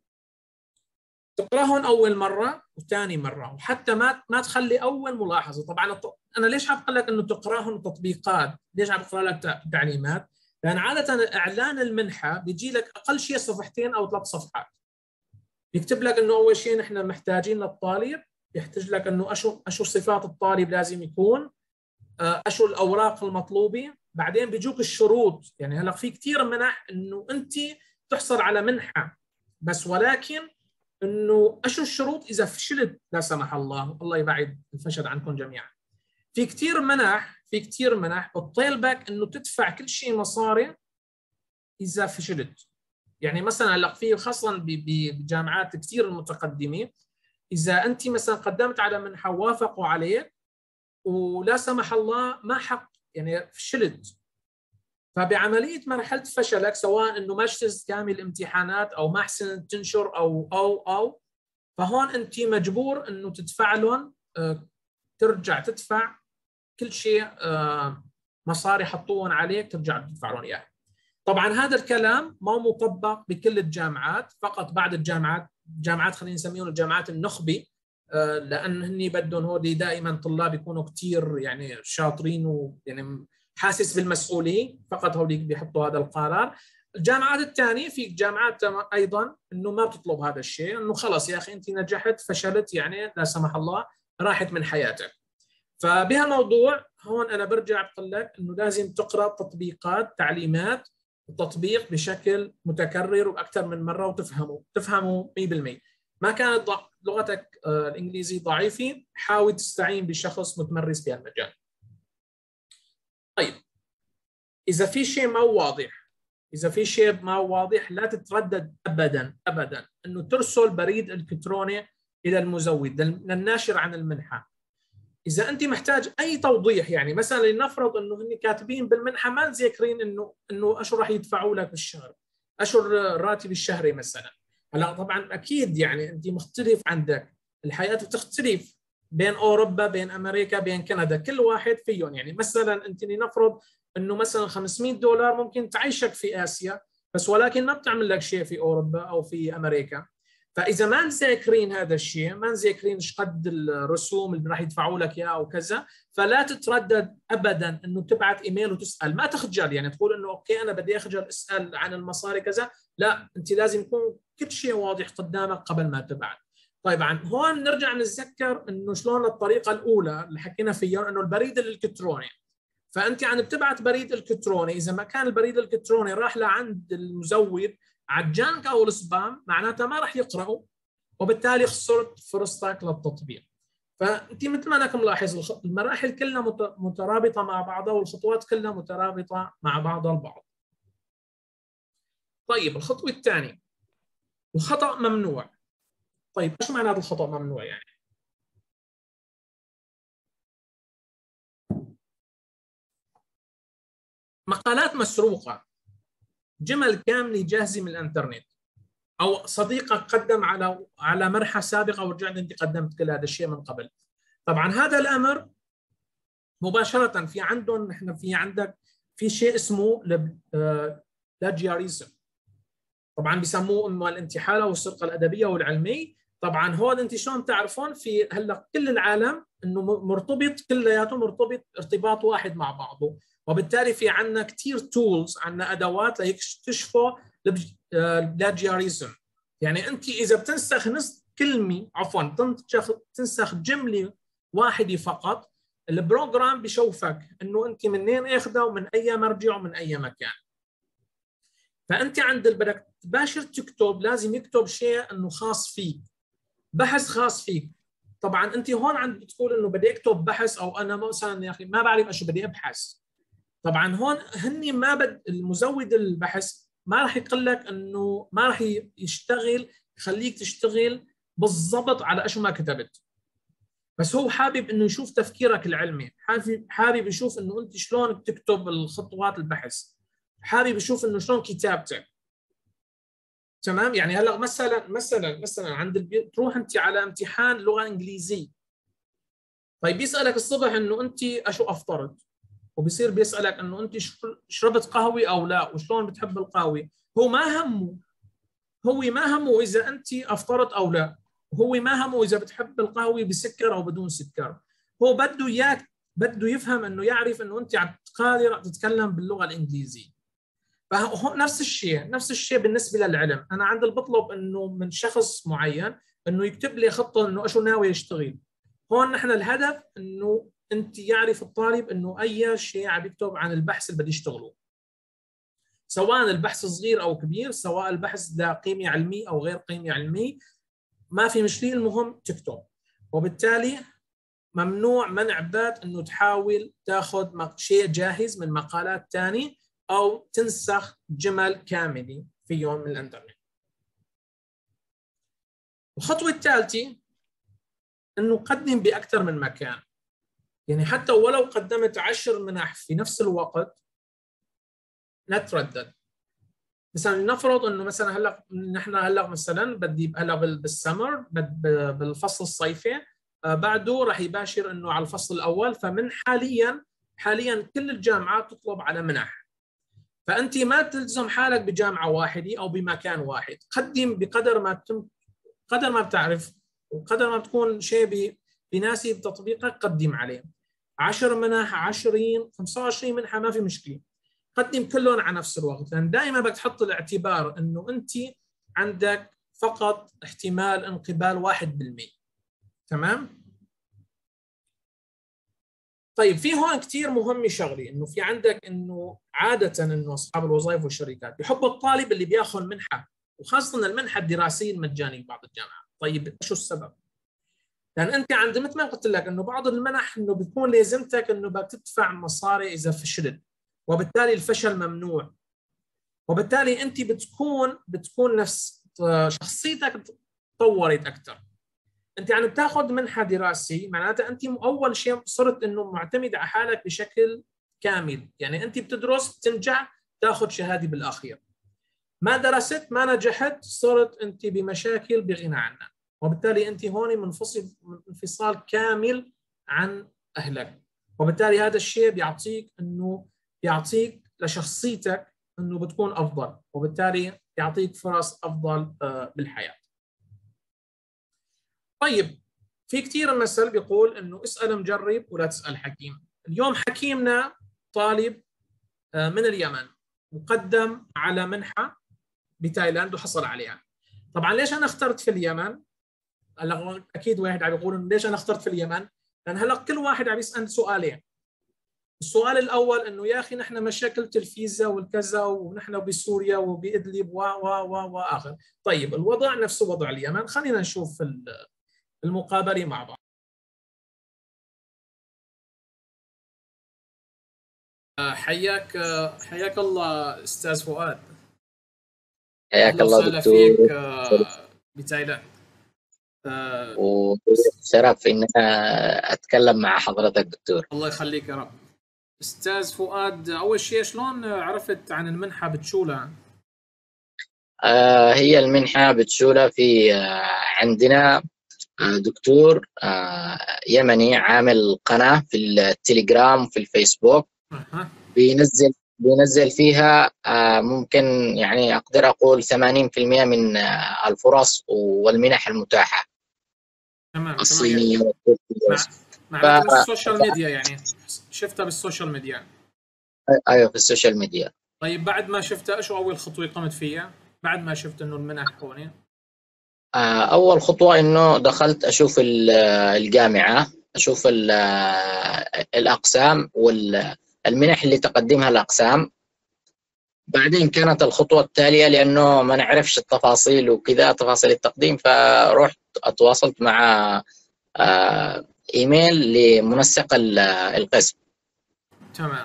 Speaker 1: تقرأهم أول مرة وثاني مرة، وحتى ما تخلي أول ملاحظة. طبعا أنا ليش بقول لك أنه تقرأهم التطبيقات؟ ليش بقرأ لك تعليمات؟ لأن عادة إعلان المنحة بيجي لك أقل شيء 2 أو 3 صفحات. بيكتب لك إنه أول شيء نحن محتاجين للطالب، يحتاج لك إنه أشو صفات الطالب لازم يكون، أشو الأوراق المطلوبة، بعدين بيجوك الشروط. يعني هلا في كثير منح إنه أنت تحصل على منحة بس، ولكن إنه أشو الشروط إذا فشلت لا سمح الله، الله يبعد الفشل عنكم جميعا. في كثير منح بتطالبك انه تدفع كل شيء مصاري اذا فشلت. يعني مثلا هلا في خاصه بجامعات كثير المتقدمه، اذا انت مثلا قدمت على منحه وافقوا عليك ولا سمح الله ما حق يعني فشلت، فبعمليه مرحله فشلك، سواء انه ما اجتزت كامل الامتحانات او ما حسنت تنشر او فهون انت مجبور انه تدفع لهم، ترجع تدفع كل شيء، مصاري حطوهم عليك ترجع تدفع لهم اياها. طبعا هذا الكلام ما مطبق بكل الجامعات، فقط بعض الجامعات خلينا نسميهم الجامعات النخبه، لان هني بدهم هودي دائما طلاب يكونوا كثير يعني شاطرين ويعني حاسس بالمسؤوليه، فقط هودي بيحطوا هذا القرار. الجامعات الثانيه، في جامعات ايضا انه ما بتطلب هذا الشيء، انه خلص يا اخي انت نجحت فشلت يعني لا سمح الله راحت من حياتك. فبهالموضوع هون انا برجع بقول لك انه لازم تقرا تطبيقات تعليمات التطبيق بشكل متكرر واكثر من مره وتفهمه 100%. ما كانت لغتك الانجليزي ضعيفه، حاول تستعين بشخص متمرس بهالمجال. طيب اذا في شيء ما واضح لا تتردد ابدا انه ترسل بريد الكتروني الى المزود للناشر عن المنحه. إذا أنت محتاج أي توضيح، يعني مثلا لنفرض إنه هن كاتبين بالمنحة ما ذاكرين إنه أشو راح يدفعوا لك بالشهر، أشو الراتب الشهري مثلا. هلا طبعا أكيد يعني أنت مختلف، عندك الحياة بتختلف بين أوروبا بين أمريكا بين كندا، كل واحد فيهم. يعني مثلا أنت لنفرض إنه مثلا $500 ممكن تعيشك في آسيا، بس ولكن ما بتعمل لك شيء في أوروبا أو في أمريكا. فاذا ما مذاكرين هذا الشيء، ما مذاكرين ايش قد الرسوم اللي راح يدفعوا لك اياها او كذا، فلا تتردد ابدا انه تبعث ايميل وتسال. ما تخجل يعني تقول انه اوكي انا بدي اخجل اسال عن المصاري كذا، لا، انت لازم يكون كل شيء واضح قدامك قبل ما تبعث. طبعا هون نرجع نتذكر انه شلون الطريقه الاولى اللي حكينا فيها انه البريد الالكتروني. فانت يعني بتبعث بريد الكتروني، اذا ما كان البريد الالكتروني راح لعند المزود على الجانك او السبام معناتها ما راح يقرأوا، وبالتالي خسرت فرصتك للتطبيق. فانت مثل ما انك ملاحظ المراحل كلها مترابطه مع بعضها، والخطوات كلها مترابطه مع بعضها البعض. طيب الخطوه الثانيه، الخطأ ممنوع. طيب ايش معنى الخطأ ممنوع؟ يعني مقالات مسروقه، جمل كامله جاهزه من الانترنت، او صديقك قدم على مرحله سابقه ورجعت انت قدمت كل هذا الشيء من قبل. طبعا هذا الامر مباشره في عندهم، نحن في عندك في شيء اسمه لاجياريزم، طبعا بيسموه اما الانتحال او السرقه الادبيه والعلميه. طبعا هون انت شلون تعرفون في هلا كل العالم انه مرتبط، كلياته مرتبط ارتباط واحد مع بعضه، وبالتالي في عندنا كثير تولز، عندنا ادوات ليكتشفوا البلاجياريزم. يعني انت اذا بتنسخ نص كلمه، عفوا تنسخ جمله واحده فقط، البروجرام بيشوفك انه انت منين اخذها ومن اي مرجع ومن اي مكان. فانت عند بدك تباشر تكتب، لازم يكتب شيء انه خاص فيك، بحث خاص فيك. طبعا انت هون عند بتقول انه بدي اكتب بحث، او انا مثلا يا اخي ما بعرف ايش بدي ابحث. طبعا هون هني ما المزود البحث ما راح يقول لك انه ما راح يشتغل يخليك تشتغل بالضبط على ايش ما كتبت، بس هو حابب انه يشوف تفكيرك العلمي، حابب يشوف انه انت شلون بتكتب الخطوات البحث، حابب يشوف انه شلون كتابتك. تمام؟ يعني هلا مثلا تروح انت على امتحان لغه انجليزيه، طيب بيسالك الصبح انه انت اشو افطرت، وبيصير بيسالك انه انت شربت قهوه او لا، وشلون بتحب القهوه. هو ما همه اذا انت افطرت او لا، هو ما همه اذا بتحب القهوه بسكر او بدون سكر. هو بده اياك، بده يفهم انه يعرف انه انت قادر تتكلم باللغه الانجليزيه. فهو نفس الشيء بالنسبه للعلم. انا عندي بطلب انه من شخص معين انه يكتب لي خطه انه اشو ناوي يشتغل. هون نحن الهدف انه انت يعرف الطالب انه اي شيء عم يكتب عن البحث اللي بده يشتغله، سواء البحث صغير او كبير، سواء البحث ذا قيمه علميه او غير قيمه علميه، ما في مشكله، المهم تكتب. وبالتالي ممنوع منع بات انه تحاول تاخذ شيء جاهز من مقالات ثانيه او تنسخ جمل كامله في يوم من الانترنت. الخطوه الثالثه انه قدم باكثر من مكان. يعني حتى ولو قدمت 10 منح في نفس الوقت، نتردد. مثلا لنفرض انه مثلا هلا نحن هلا مثلا بدي هلا بالسمر بالفصل الصيفي بعده راح يباشر انه على الفصل الاول، فمن حاليا كل الجامعات تطلب على منح. فانت ما تلزم حالك بجامعه واحده او بمكان واحد، قدم بقدر ما بتعرف وقدر ما بتكون شيء بيناسب تطبيقك قدم عليه. 10 منح 20 25 منحه ما في مشكله، قدم كلهم على نفس الوقت، لان دائما بدك تحط الاعتبار انه انت عندك فقط احتمال انقبال 1%. تمام؟ طيب في هون كثير مهم شغله، انه في عندك انه عاده انه اصحاب الوظائف والشركات بيحبوا الطالب اللي بياخذ منحه، وخاصه المنحه الدراسيه المجانيه ببعض الجامعات. طيب شو السبب؟ لان انت عند مثل ما قلت لك انه بعض المنح انه بتكون لازمتك انه بدك تدفع مصاري اذا فشلت، وبالتالي الفشل ممنوع، وبالتالي انت بتكون نفس شخصيتك تطورت اكثر. انت يعني بتاخذ منحه دراسي، معناتها انت اول شيء صرت انه معتمد على حالك بشكل كامل، يعني انت بتدرس بتنجح تاخذ شهاده بالاخير. ما درست ما نجحت صرت انت بمشاكل بغنى عنها، وبالتالي انت هون منفصل انفصال كامل عن اهلك، وبالتالي هذا الشيء بيعطيك لشخصيتك انه بتكون افضل، وبالتالي يعطيك فرص افضل بالحياه. طيب في كثير مثل بيقول انه اسال مجرب ولا تسال حكيم. اليوم حكيمنا طالب من اليمن مقدم على منحه بتايلاند وحصل عليها. طبعا ليش انا اخترت في اليمن؟ هلا اكيد واحد عم يقول ليش انا اخترت في اليمن؟ لان هلا كل واحد عم يسال سؤالين. السؤال الاول انه يا اخي نحن مشاكل الفيزا والكذا ونحن بسوريا وبادلب واخر. طيب الوضع نفسه وضع اليمن، خلينا نشوف المقابله مع بعض. حياك الله استاذ فؤاد.
Speaker 4: حياك الله دكتور.
Speaker 1: فيك بتايلاند.
Speaker 4: وشرف ان اتكلم مع حضرتك دكتور.
Speaker 1: الله يخليك يا رب. استاذ فؤاد، اول شيء شلون عرفت عن المنحه بتشولا؟
Speaker 4: هي المنحه بتشولا في عندنا دكتور يمني عامل قناه في التليجرام في الفيسبوك. بينزل فيها ممكن يعني اقدر اقول 80% من الفرص والمنح المتاحه.
Speaker 1: تمام.
Speaker 4: الصينيه
Speaker 1: معناته من السوشيال ميديا، يعني شفتها بالسوشيال ميديا.
Speaker 4: ايوه في السوشيال ميديا.
Speaker 1: طيب بعد ما شفتها شو اول خطوه قمت فيها بعد ما شفت انه المنح هون؟
Speaker 4: اول خطوه انه دخلت اشوف الجامعه، اشوف الاقسام والمنح اللي تقدمها الاقسام. بعدين كانت الخطوه التاليه لانه ما نعرفش التفاصيل وكذا تفاصيل التقديم، فرحت اتواصلت مع ايميل لمنسق القسم.
Speaker 1: تمام.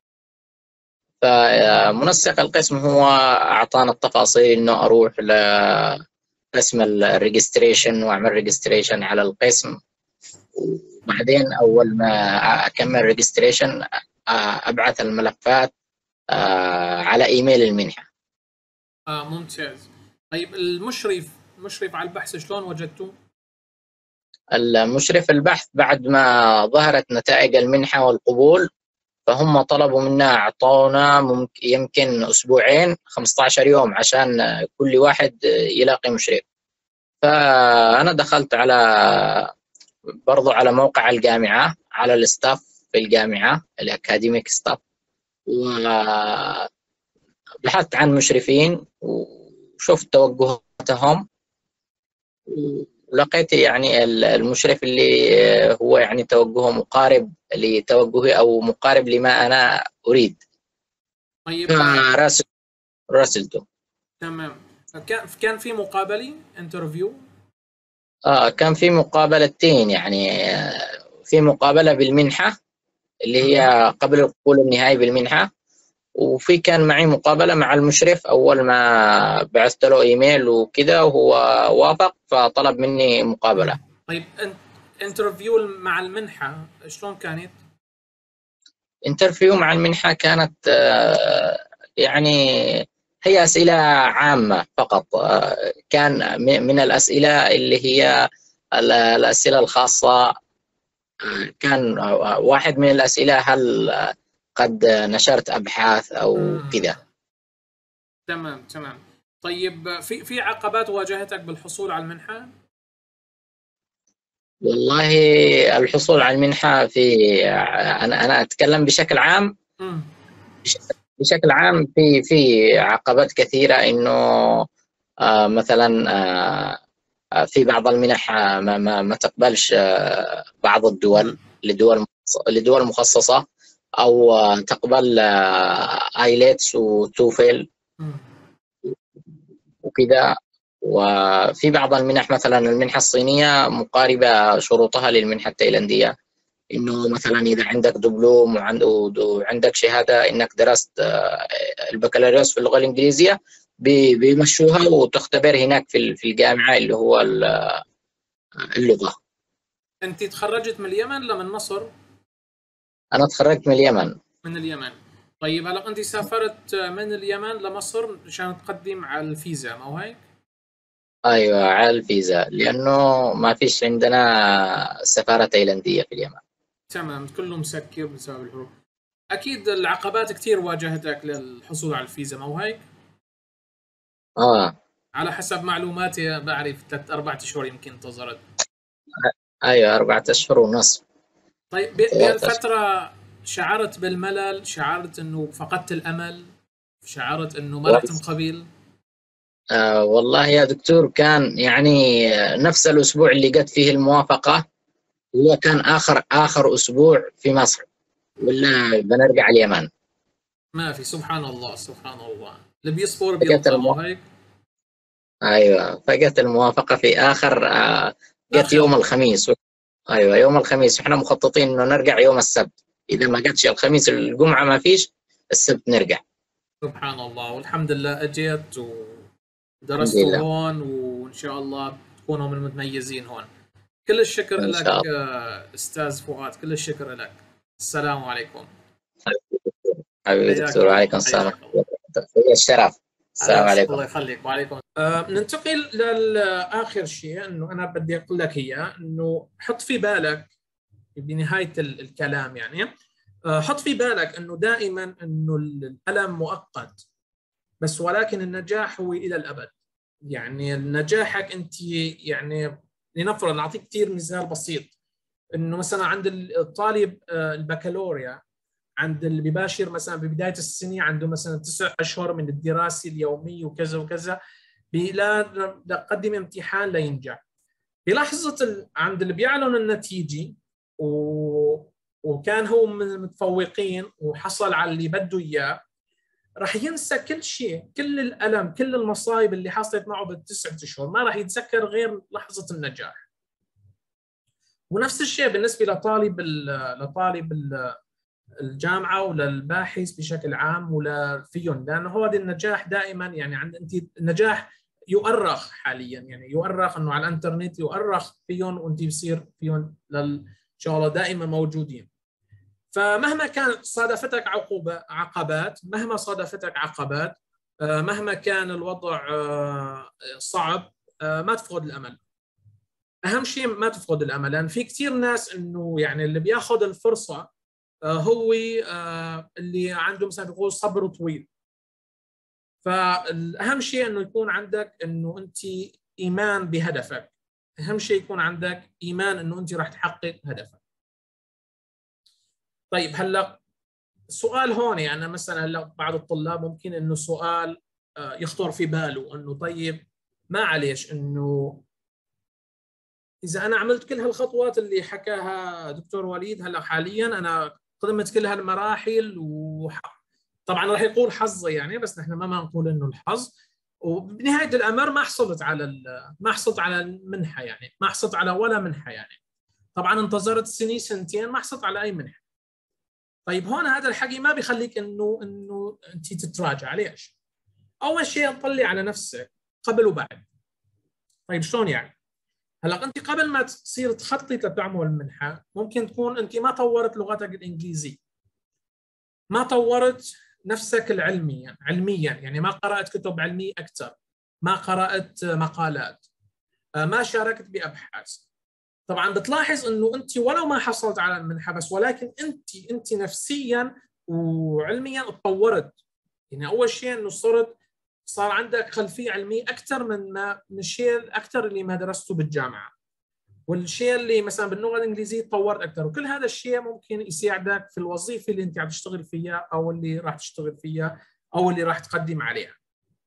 Speaker 4: فمنسق القسم هو اعطانا التفاصيل انه اروح لقسم الريجستريشن واعمل ريجستريشن على القسم، وبعدين اول ما اكمل ريجستريشن ابعث الملفات على ايميل المنحه.
Speaker 1: ممتاز. طيب المشرف على البحث شلون وجدته؟
Speaker 4: المشرف البحث بعد ما ظهرت نتائج المنحه والقبول فهم طلبوا منا، اعطونا يمكن اسبوعين 15 يوم عشان كل واحد يلاقي مشرف. فانا دخلت برضو على موقع الجامعه، على الستاف في الجامعه الاكاديميك ستاف، وبحثت عن مشرفين وشفت توجهاتهم، ولقيت يعني المشرف اللي هو يعني توجهه مقارب لتوجهي او مقارب لما انا اريد.
Speaker 1: طيب
Speaker 4: راسلته.
Speaker 1: تمام. كان في مقابله انترفيو؟
Speaker 4: كان في مقابلتين، يعني في مقابله بالمنحه اللي هي قبل القبول النهائي بالمنحه، وفي كان معي مقابله مع المشرف اول ما بعثت له ايميل وكذا وهو وافق فطلب مني مقابله.
Speaker 1: طيب انترفيو مع المنحه شلون كانت؟
Speaker 4: انترفيو مع المنحه كانت يعني هي أسئلة عامة فقط. كان من الأسئلة اللي هي الأسئلة الخاصة، كان واحد من الأسئلة هل قد نشرت أبحاث أو كذا.
Speaker 1: تمام. طيب في عقبات واجهتك بالحصول على المنحة؟
Speaker 4: والله الحصول على المنحة أنا أتكلم بشكل عام. بشكل عام في عقبات كثيرة، إنه مثلا في بعض المنح ما تقبلش بعض الدول لدول مخصصة، أو تقبل آيلتس وتوفل وكذا. وفي بعض المنح مثلا المنحة الصينية مقاربة شروطها للمنحة التايلاندية، إنه مثلا إذا عندك دبلوم وعندك شهادة إنك درست البكالوريوس في اللغة الإنجليزية، بيمشوها وتختبر هناك في الجامعة اللي هو اللغة.
Speaker 1: أنت تخرجت من اليمن ولا من مصر؟
Speaker 4: أنا تخرجت من اليمن.
Speaker 1: من اليمن. طيب هلا أنت سافرت من اليمن لمصر عشان تقدم على الفيزا، ما هو هيك؟
Speaker 4: أيوة، على الفيزا، لأنه ما فيش عندنا سفارة تايلاندية في اليمن.
Speaker 1: تمام، كله مسكر بسبب الحروب. أكيد العقبات كثير واجهتك للحصول على الفيزا، ما هو هيك؟ على حسب معلوماتي بعرف 3-4 أشهر يمكن انتظرت.
Speaker 4: أيوة، 4 أشهر ونصف.
Speaker 1: طيب بهالفترة شعرت بالملل؟ شعرت إنه فقدت الأمل؟ شعرت إنه ما رح تنقبل؟
Speaker 4: والله يا دكتور، كان يعني نفس الأسبوع اللي جت فيه الموافقة هو كان آخر أسبوع في مصر، ولا بنرجع اليمن.
Speaker 1: ما في، سبحان الله سبحان الله، اللي بيصبر بيلقى، هيك.
Speaker 4: أيوة، فجت الموافقة في آخر جت يوم الخميس. أيوة، يوم الخميس، إحنا مخططين إنه نرجع يوم السبت. إذا ما جتش الخميس الجمعة ما فيش، السبت نرجع.
Speaker 1: سبحان الله، والحمد لله أجيت ودرستوا هون، وإن شاء الله تكونوا من المتميزين هون. كل الشكر لك أستاذ فؤاد، كل الشكر لك. السلام عليكم.
Speaker 4: حبيبي دكتور، وعليكم السلام. الشرف. السلام عليكم.
Speaker 1: الله يخليك. وعليكم. ننتقل لآخر شيء، إنه أنا بدي أقول لك إياه، إنه حط في بالك بنهاية الكلام، يعني حط في بالك إنه دائما إنه الألم مؤقت، بس ولكن النجاح هو إلى الأبد. يعني نجاحك أنت، يعني لنفرض نعطيك كثير مثال بسيط، إنه مثلا عند الطالب البكالوريا، عند اللي بباشر مثلا ببداية السنة عنده مثلا 9 أشهر من الدراسة اليومية وكذا وكذا، بيقدم امتحان لينجح. بلحظة عند اللي بيعلن النتيجة وكان هو من المتفوقين وحصل على اللي بده إياه، راح ينسى كل شيء، كل الألم، كل المصايب اللي حصلت معه بال9 أشهر، ما راح يتذكر غير لحظة النجاح. ونفس الشيء بالنسبة لطالب الجامعة وللباحث بشكل عام ولفيهم، لأنه هذا النجاح دائما، يعني عند أنت النجاح يؤرخ حاليا، يعني يؤرخ إنه على الإنترنت يؤرخ فيهم، وأنت بصير فيهم إن شاء الله دائما موجودين. فمهما كانت صادفتك عقبات، مهما صادفتك عقبات، مهما كان الوضع صعب، ما تفقد الأمل. أهم شيء ما تفقد الأمل، لأن في كثير ناس إنه يعني اللي بياخذ الفرصة هو اللي عنده مثلا بيقول صبر طويل. فالأهم شيء إنه يكون عندك إنه أنت إيمان بهدفك، أهم شيء يكون عندك إيمان إنه أنت راح تحقق هدفك. طيب هلا السؤال هون، يعني مثلا هلا بعض الطلاب ممكن إنه سؤال يخطر في باله إنه طيب معلش، إنه إذا أنا عملت كل هالخطوات اللي حكاها دكتور وليد هلا حاليا، أنا قدمت كل هالمراحل طبعا راح يقول حظي يعني، بس نحن ما نقول إنه الحظ، وبنهاية الأمر ما حصلت على المنحة، يعني ما حصلت على ولا منحة، يعني طبعا انتظرت سنة سنتين ما حصلت على أي منحة. طيب هون هذا الحكي ما بيخليك إنه أنت تتراجع. ليش؟ أول شيء طلع على نفسك قبل وبعد. طيب شلون يعني؟ هلا انت قبل ما تصير تخطط لتعمل المنحه، ممكن تكون انت ما طورت لغتك الانجليزيه، ما طورت نفسك علميا يعني ما قرأت كتب علمية أكثر، ما قرأت مقالات، ما شاركت بأبحاث. طبعا بتلاحظ انه انت ولو ما حصلت على المنحه بس، ولكن انت نفسيا وعلميا اتطورت. يعني اول شيء انه صار عندك خلفيه علميه اكثر من الشيء اكثر اللي ما درسته بالجامعه، والشيء اللي مثلا باللغه الانجليزيه تطورت اكثر، وكل هذا الشيء ممكن يساعدك في الوظيفه اللي انت عم تشتغل فيها او اللي راح تشتغل فيها او اللي راح تقدم عليها.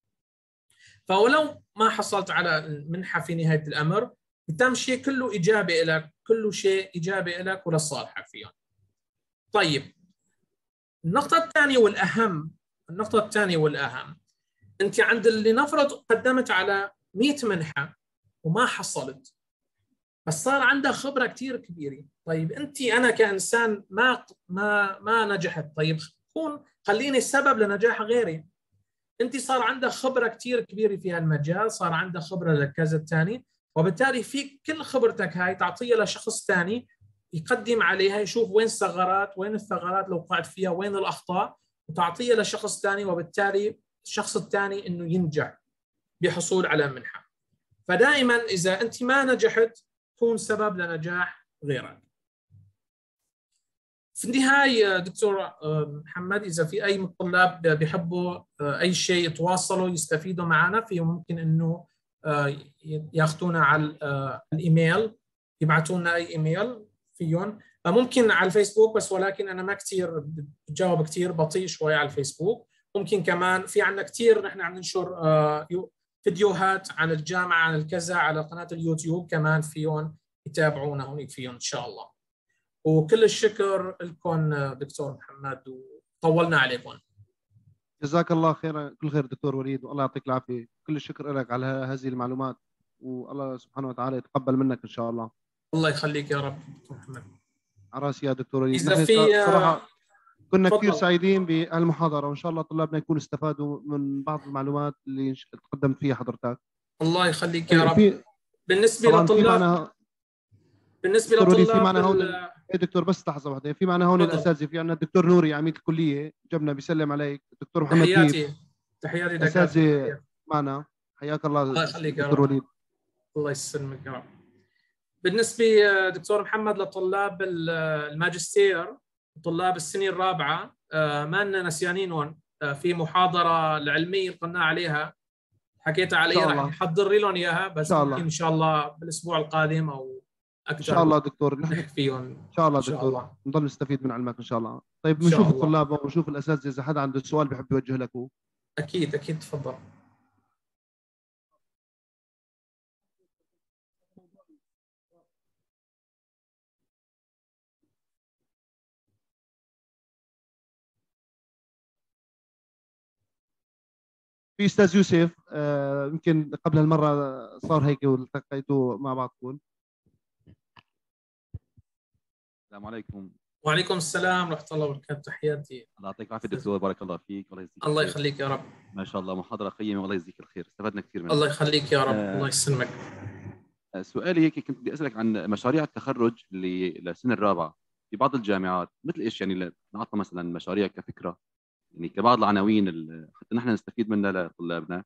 Speaker 1: فولو ما حصلت على المنحه في نهايه الامر، تم شيء كله إيجابي لك، كله شيء إيجابي لك وللصالحة فيهم. طيب النقطة الثانية والأهم، أنت عند اللي نفرض قدمت على 100 منحة وما حصلت، بس صار عندها خبرة كتير كبيرة. طيب أنا كإنسان ما نجحت، طيب خليني السبب لنجاح غيري. أنت صار عندك خبرة كتير كبيرة في هالمجال، صار عندك خبرة لكذا الثاني، وبالتالي في كل خبرتك هاي تعطيها لشخص ثاني يقدم عليها، يشوف وين الثغرات لو وقعت فيها، وين الأخطاء، وتعطيها لشخص ثاني، وبالتالي الشخص الثاني إنه ينجح بحصول على منحة. فدائما إذا أنت ما نجحت تكون سبب لنجاح غيرك. في النهاية دكتور محمد، إذا في أي من الطلاب بيحبوا أي شيء يتواصلوا يستفيدوا معنا فيه، ممكن إنه ياخذونا على الايميل، يبعثوا لنا اي ايميل فيهم، ممكن على الفيسبوك بس، ولكن انا ما كثير بجاوب، كثير بطيء شوي على الفيسبوك. ممكن كمان في عندنا كثير، نحن عم ننشر فيديوهات عن الجامعه عن الكذا على قناه اليوتيوب، كمان فيهم يتابعونا هونيك فيهم ان شاء الله. وكل الشكر لكم دكتور محمد، وطولنا عليكم.
Speaker 2: جزاك الله خير، كل خير دكتور وليد، والله يعطيك العافيه. كل الشكر لك على هذه المعلومات، والله سبحانه وتعالى يتقبل منك ان شاء الله.
Speaker 1: الله يخليك يا رب دكتور محمد.
Speaker 2: على راسي يا دكتور وليد.
Speaker 1: اذا في
Speaker 2: صراحه كنا كثير سعيدين بهالمحاضره، وان شاء الله طلابنا يكونوا استفادوا من بعض المعلومات اللي تقدمت فيها حضرتك. الله
Speaker 1: يخليك يا رب. بالنسبه لطلاب
Speaker 2: في معنا هون دكتور، بس لحظه واحده، في معنا هون الاساتذه، في عندنا الدكتور نوري عميد الكليه جبنا بيسلم عليك، الدكتور محمد
Speaker 1: تحياتي
Speaker 2: دكاتره معنا، حياك الله.
Speaker 1: الله يخليك يا
Speaker 2: دكتور وليد.
Speaker 1: الله يسلمك يا رب. بالنسبه دكتور محمد لطلاب الماجستير وطلاب السنه الرابعه، ما لنا نسيانينهم. في محاضره العلميه اللي قلنا عليها، حكيتها عليها، راح نحضر لهم اياها، بس ممكن ان شاء الله بالاسبوع القادم او أكثر.
Speaker 2: ان شاء الله دكتور
Speaker 1: نحكي فيهم
Speaker 2: ان شاء الله دكتور، نضل نستفيد من علمك ان شاء الله. طيب بنشوف الطلاب ونشوف الاساتذه، اذا حدا عنده سؤال بحب يوجه لك.
Speaker 1: اكيد تفضل.
Speaker 2: في استاذ يوسف، يمكن قبل هالمره صار هيك والتقيتوا مع بعض. تقول
Speaker 5: السلام عليكم.
Speaker 1: وعليكم السلام ورحمه الله وبركاته. تحياتي.
Speaker 5: الله يعطيك العافيه دكتور، بارك الله فيك، الله يجزيك
Speaker 1: الله يخليك يا رب.
Speaker 5: ما شاء الله محاضره قيمه، والله يجزيك الخير، استفدنا كثير منها.
Speaker 1: الله يخليك يا رب. الله يسلمك.
Speaker 5: سؤالي هيك، كنت بدي اسالك عن مشاريع التخرج اللي للسنه الرابعه في بعض الجامعات، مثل ايش يعني، نعطى مثلا مشاريع كفكره، يعني كبعض العناوين حتى نحن نستفيد منها لطلابنا.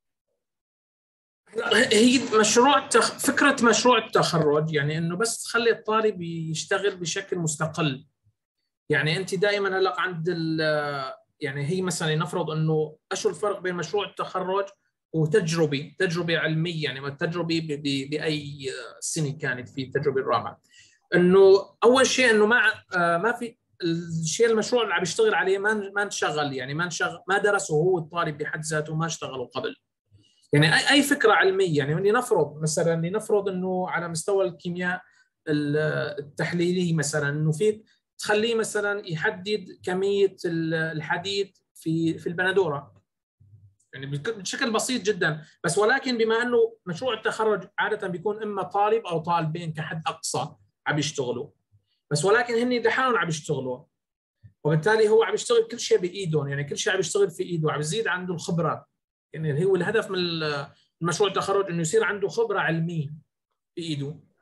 Speaker 1: هي فكره مشروع التخرج، يعني انه بس تخلي الطالب يشتغل بشكل مستقل. يعني انت دائما هلا عند يعني هي مثلا نفرض انه شو الفرق بين مشروع التخرج وتجربه علميه، يعني التجربه باي سنه كانت في التجربه الرابعه، انه اول شيء انه ما في الشيء المشروع اللي عم يشتغل عليه ما انشغل، يعني ما درسه هو الطالب بحد ذاته، ما اشتغلوا قبل. يعني اي فكره علميه، يعني لنفرض انه على مستوى الكيمياء التحليلي مثلا، انه في تخليه مثلا يحدد كميه الحديد في البندوره، يعني بشكل بسيط جدا، بس ولكن بما انه مشروع التخرج عاده بيكون اما طالب او طالبين كحد اقصى عم يشتغلوا، بس ولكن هن لحالهم عم يشتغلوا، وبالتالي هو عم يشتغل كل شيء بايدهم، يعني كل شيء عم يشتغل في ايده، عم يزيد عنده الخبره. يعني هو الهدف من مشروع التخرج انه يصير عنده خبره علميه بايده،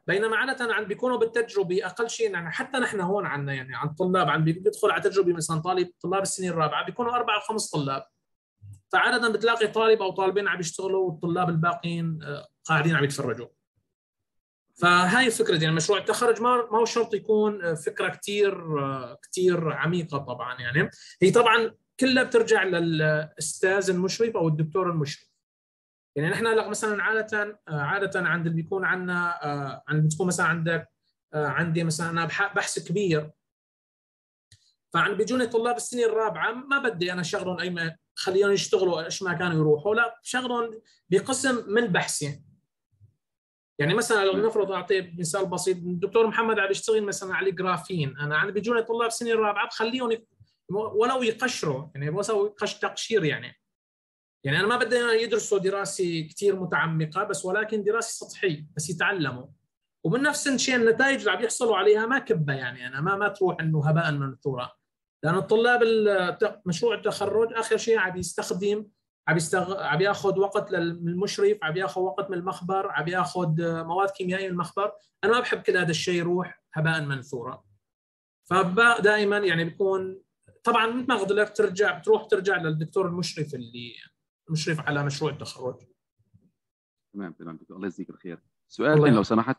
Speaker 1: بينما عاده عم بيكونوا بالتجربه اقل شيء، يعني حتى نحن هون عندنا يعني عن طلاب عم بيدخل على تجربه مثلا طلاب السنين الرابعه بيكونوا 4 أو 5 طلاب، فعاده بتلاقي طالب او طالبين عم يشتغلوا والطلاب الباقيين قاعدين عم يتفرجوا. فهاي فكرة يعني مشروع التخرج ما هو شرط يكون فكرة كتير عميقة طبعا، يعني هي طبعا كلها بترجع للأستاذ المشرف أو الدكتور المشرف. يعني نحن مثلا عادة عند اللي بيكون عندنا عند بتكون مثلا عندك عندي مثلا أنا بحث كبير، فعند بيجوني طلاب السنة الرابعة ما بدي أنا شغلهم أي خليهم يشتغلوا إيش ما كانوا يروحوا، لا شغلهم بقسم من بحثي. يعني مثلا لو نفرض اعطي مثال بسيط، الدكتور محمد عم يشتغل مثلا على الجرافين، انا عندي بيجوني طلاب سنين رابعه بخليهم ولو يقشروا، يعني بسوي تقشير يعني انا ما بدي يدرسوا دراسه كثير متعمقه بس، ولكن دراسه سطحيه بس يتعلموا، ومن نفس الشيء النتائج اللي عم يحصلوا عليها ما كبه، يعني انا ما تروح انه هباء منثورا، لأن الطلاب مشروع التخرج آخر شيء عم يستخدم عم ياخذ وقت للمشرف، عم ياخذ وقت من المخبر، عم ياخذ مواد كيميائيه من المخبر. انا ما بحب كل هذا الشيء يروح هباء منثورا. فدائما يعني بيكون طبعا مثل ما قلت لك ترجع للدكتور المشرف اللي مشرف على مشروع التخرج.
Speaker 5: تمام دكتور، الله يجزيك الخير. سؤال لو سمحت،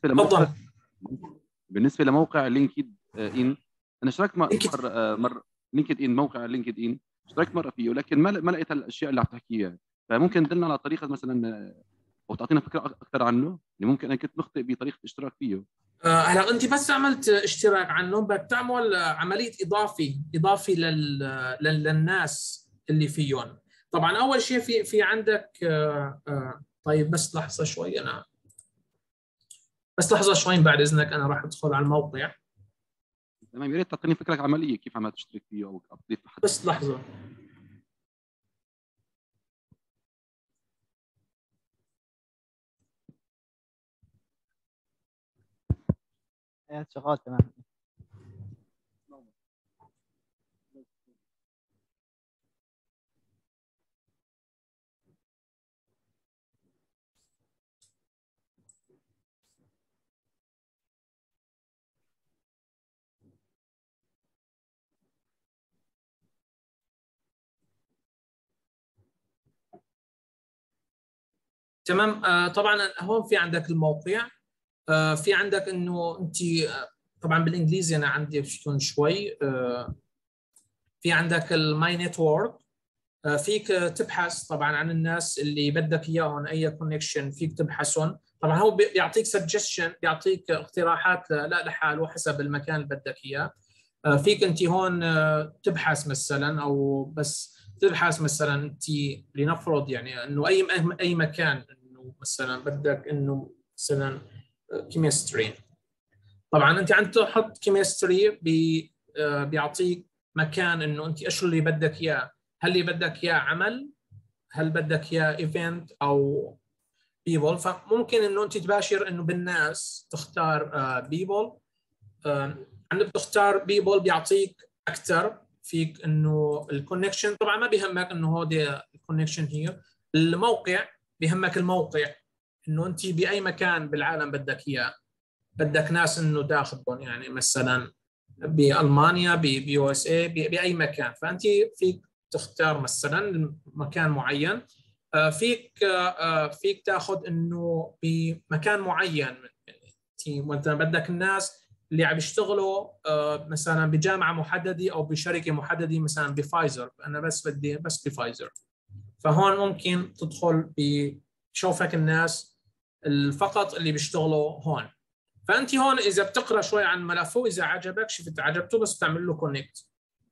Speaker 5: بالنسبه لموقع لينكد ان، انا اشتركت مره لينكد ان، موقع لينكد ان اشتركت مره فيه، ولكن ما لقيت الاشياء اللي عم تحكيها، فممكن تدلنا على طريقه مثلا او تعطينا فكره اكثر عنه، اللي ممكن انا كنت مخطئ بطريقه الاشتراك فيه.
Speaker 1: هلا انت بس عملت اشتراك عنه، بدك تعمل عمليه اضافي للناس اللي فيهم. طبعا اول شيء في عندك طيب بس لحظه شوي، بعد اذنك انا راح ادخل على الموقع.
Speaker 5: تمام، يا ريت تعطيني فكره عمليه كيف عم تشترك فيه او تضيف حد.
Speaker 1: بس لحظه.
Speaker 6: شغال تمام.
Speaker 1: تمام. طبعا هون في عندك الموقع، في عندك انه انت طبعا بالانجليزي انا عندي شوي. في عندك الماي نتورك، فيك تبحث طبعا عن الناس اللي بدك اياهم، اي كونكشن فيك تبحثهم. طبعا هو بيعطيك سجستشن، بيعطيك اقتراحات لا لحاله حسب المكان اللي بدك اياه. فيك انت هون تبحث مثلا، او بس تبحث مثلا انت لنفرض يعني انه اي مكان، انه مثلا بدك انه مثلا كيمستري. طبعا انت عم تحط كيمستري بيعطيك مكان انه انت ايش اللي بدك اياه، هل اللي بدك اياه عمل، هل بدك اياه ايفنت او بيبل. فممكن انه انت تباشر انه بالناس تختار بيبل. عندك تختار بيبل بيعطيك اكثر، فيك انه الكونكشن طبعا ما بيهمك انه هو الكونكشن هي الموقع، بيهمك الموقع انه انت باي مكان بالعالم بدك اياه، بدك ناس انه تاخذهم، يعني مثلا بالمانيا، بيو اس اي، باي مكان. فانت فيك تختار مثلا مكان معين، فيك تاخذ انه بمكان معين، انت بدك الناس اللي عم يشتغلوا مثلا بجامعه محدده او بشركه محدده، مثلا بفايزر، انا بس بدي بس بفايزر. فهون ممكن تدخل بشوفك الناس فقط اللي بيشتغلوا هون. فانت هون اذا بتقرا شوي عن ملفه، اذا عجبك شفت عجبته، بس تعمل له كونكت،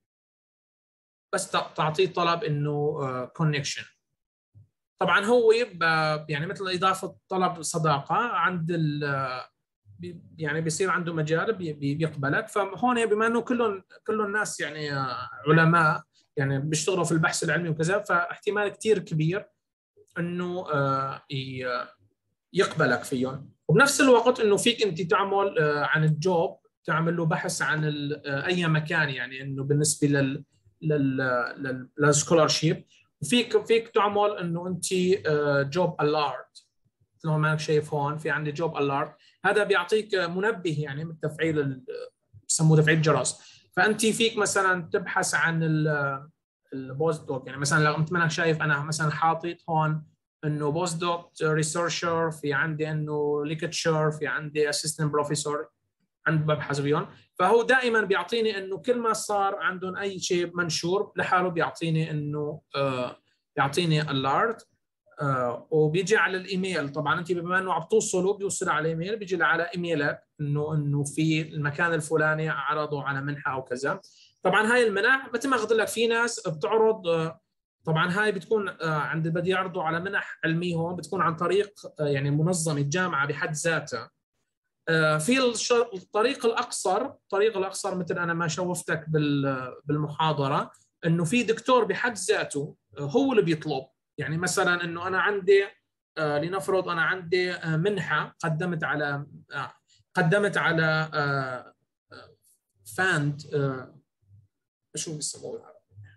Speaker 1: بس تعطيه طلب انه كونكشن. طبعا هو يعني مثل اضافه طلب صداقه عند يعني بيصير عنده مجال بيقبلك. فهون بما انه كلهم الناس يعني علماء، يعني بيشتغلوا في البحث العلمي وكذا، فاحتمال كثير كبير انه يقبلك فيهم. وبنفس الوقت انه فيك انت تعمل عن الجوب، تعمل له بحث عن اي مكان، يعني انه بالنسبه للسكولارشيب. وفيك تعمل انه انت جوب الارت، مثل ما انك شايف هون في عندي جوب الارت. هذا بيعطيك منبه يعني من تفعيل بسموه تفعيل جرس. فانت فيك مثلا تبحث عن البوست دوك، يعني مثلا لو انت منك شايف انا مثلا حاطط هون انه بوست دوك ريسيرشر، في عندي انه ليكتشر، في عندي اسيستنت بروفيسور، عند ببحث بيهم. فهو دائما بيعطيني انه كل ما صار عندهم اي شيء منشور لحاله بيعطيني انه يعطيني الارت، وبيجي على الايميل. طبعا انت بما انه عم توصلوا بيوصل على الايميل، بيجي على ايميلك انه في المكان الفلاني عرضوا على منحه او كذا. طبعا هاي المنح مثل ما قلت لك في ناس بتعرض، طبعا هاي بتكون عند بدي يعرضوا على منح علميه هون، بتكون عن طريق يعني منظمه الجامعه بحد ذاتها. في الطريق الاقصر مثل انا ما شوفتك بالمحاضره، انه في دكتور بحد ذاته هو اللي بيطلب. يعني مثلا انه انا عندي لنفرض انا عندي منحه قدمت على فاند، شو بيسموه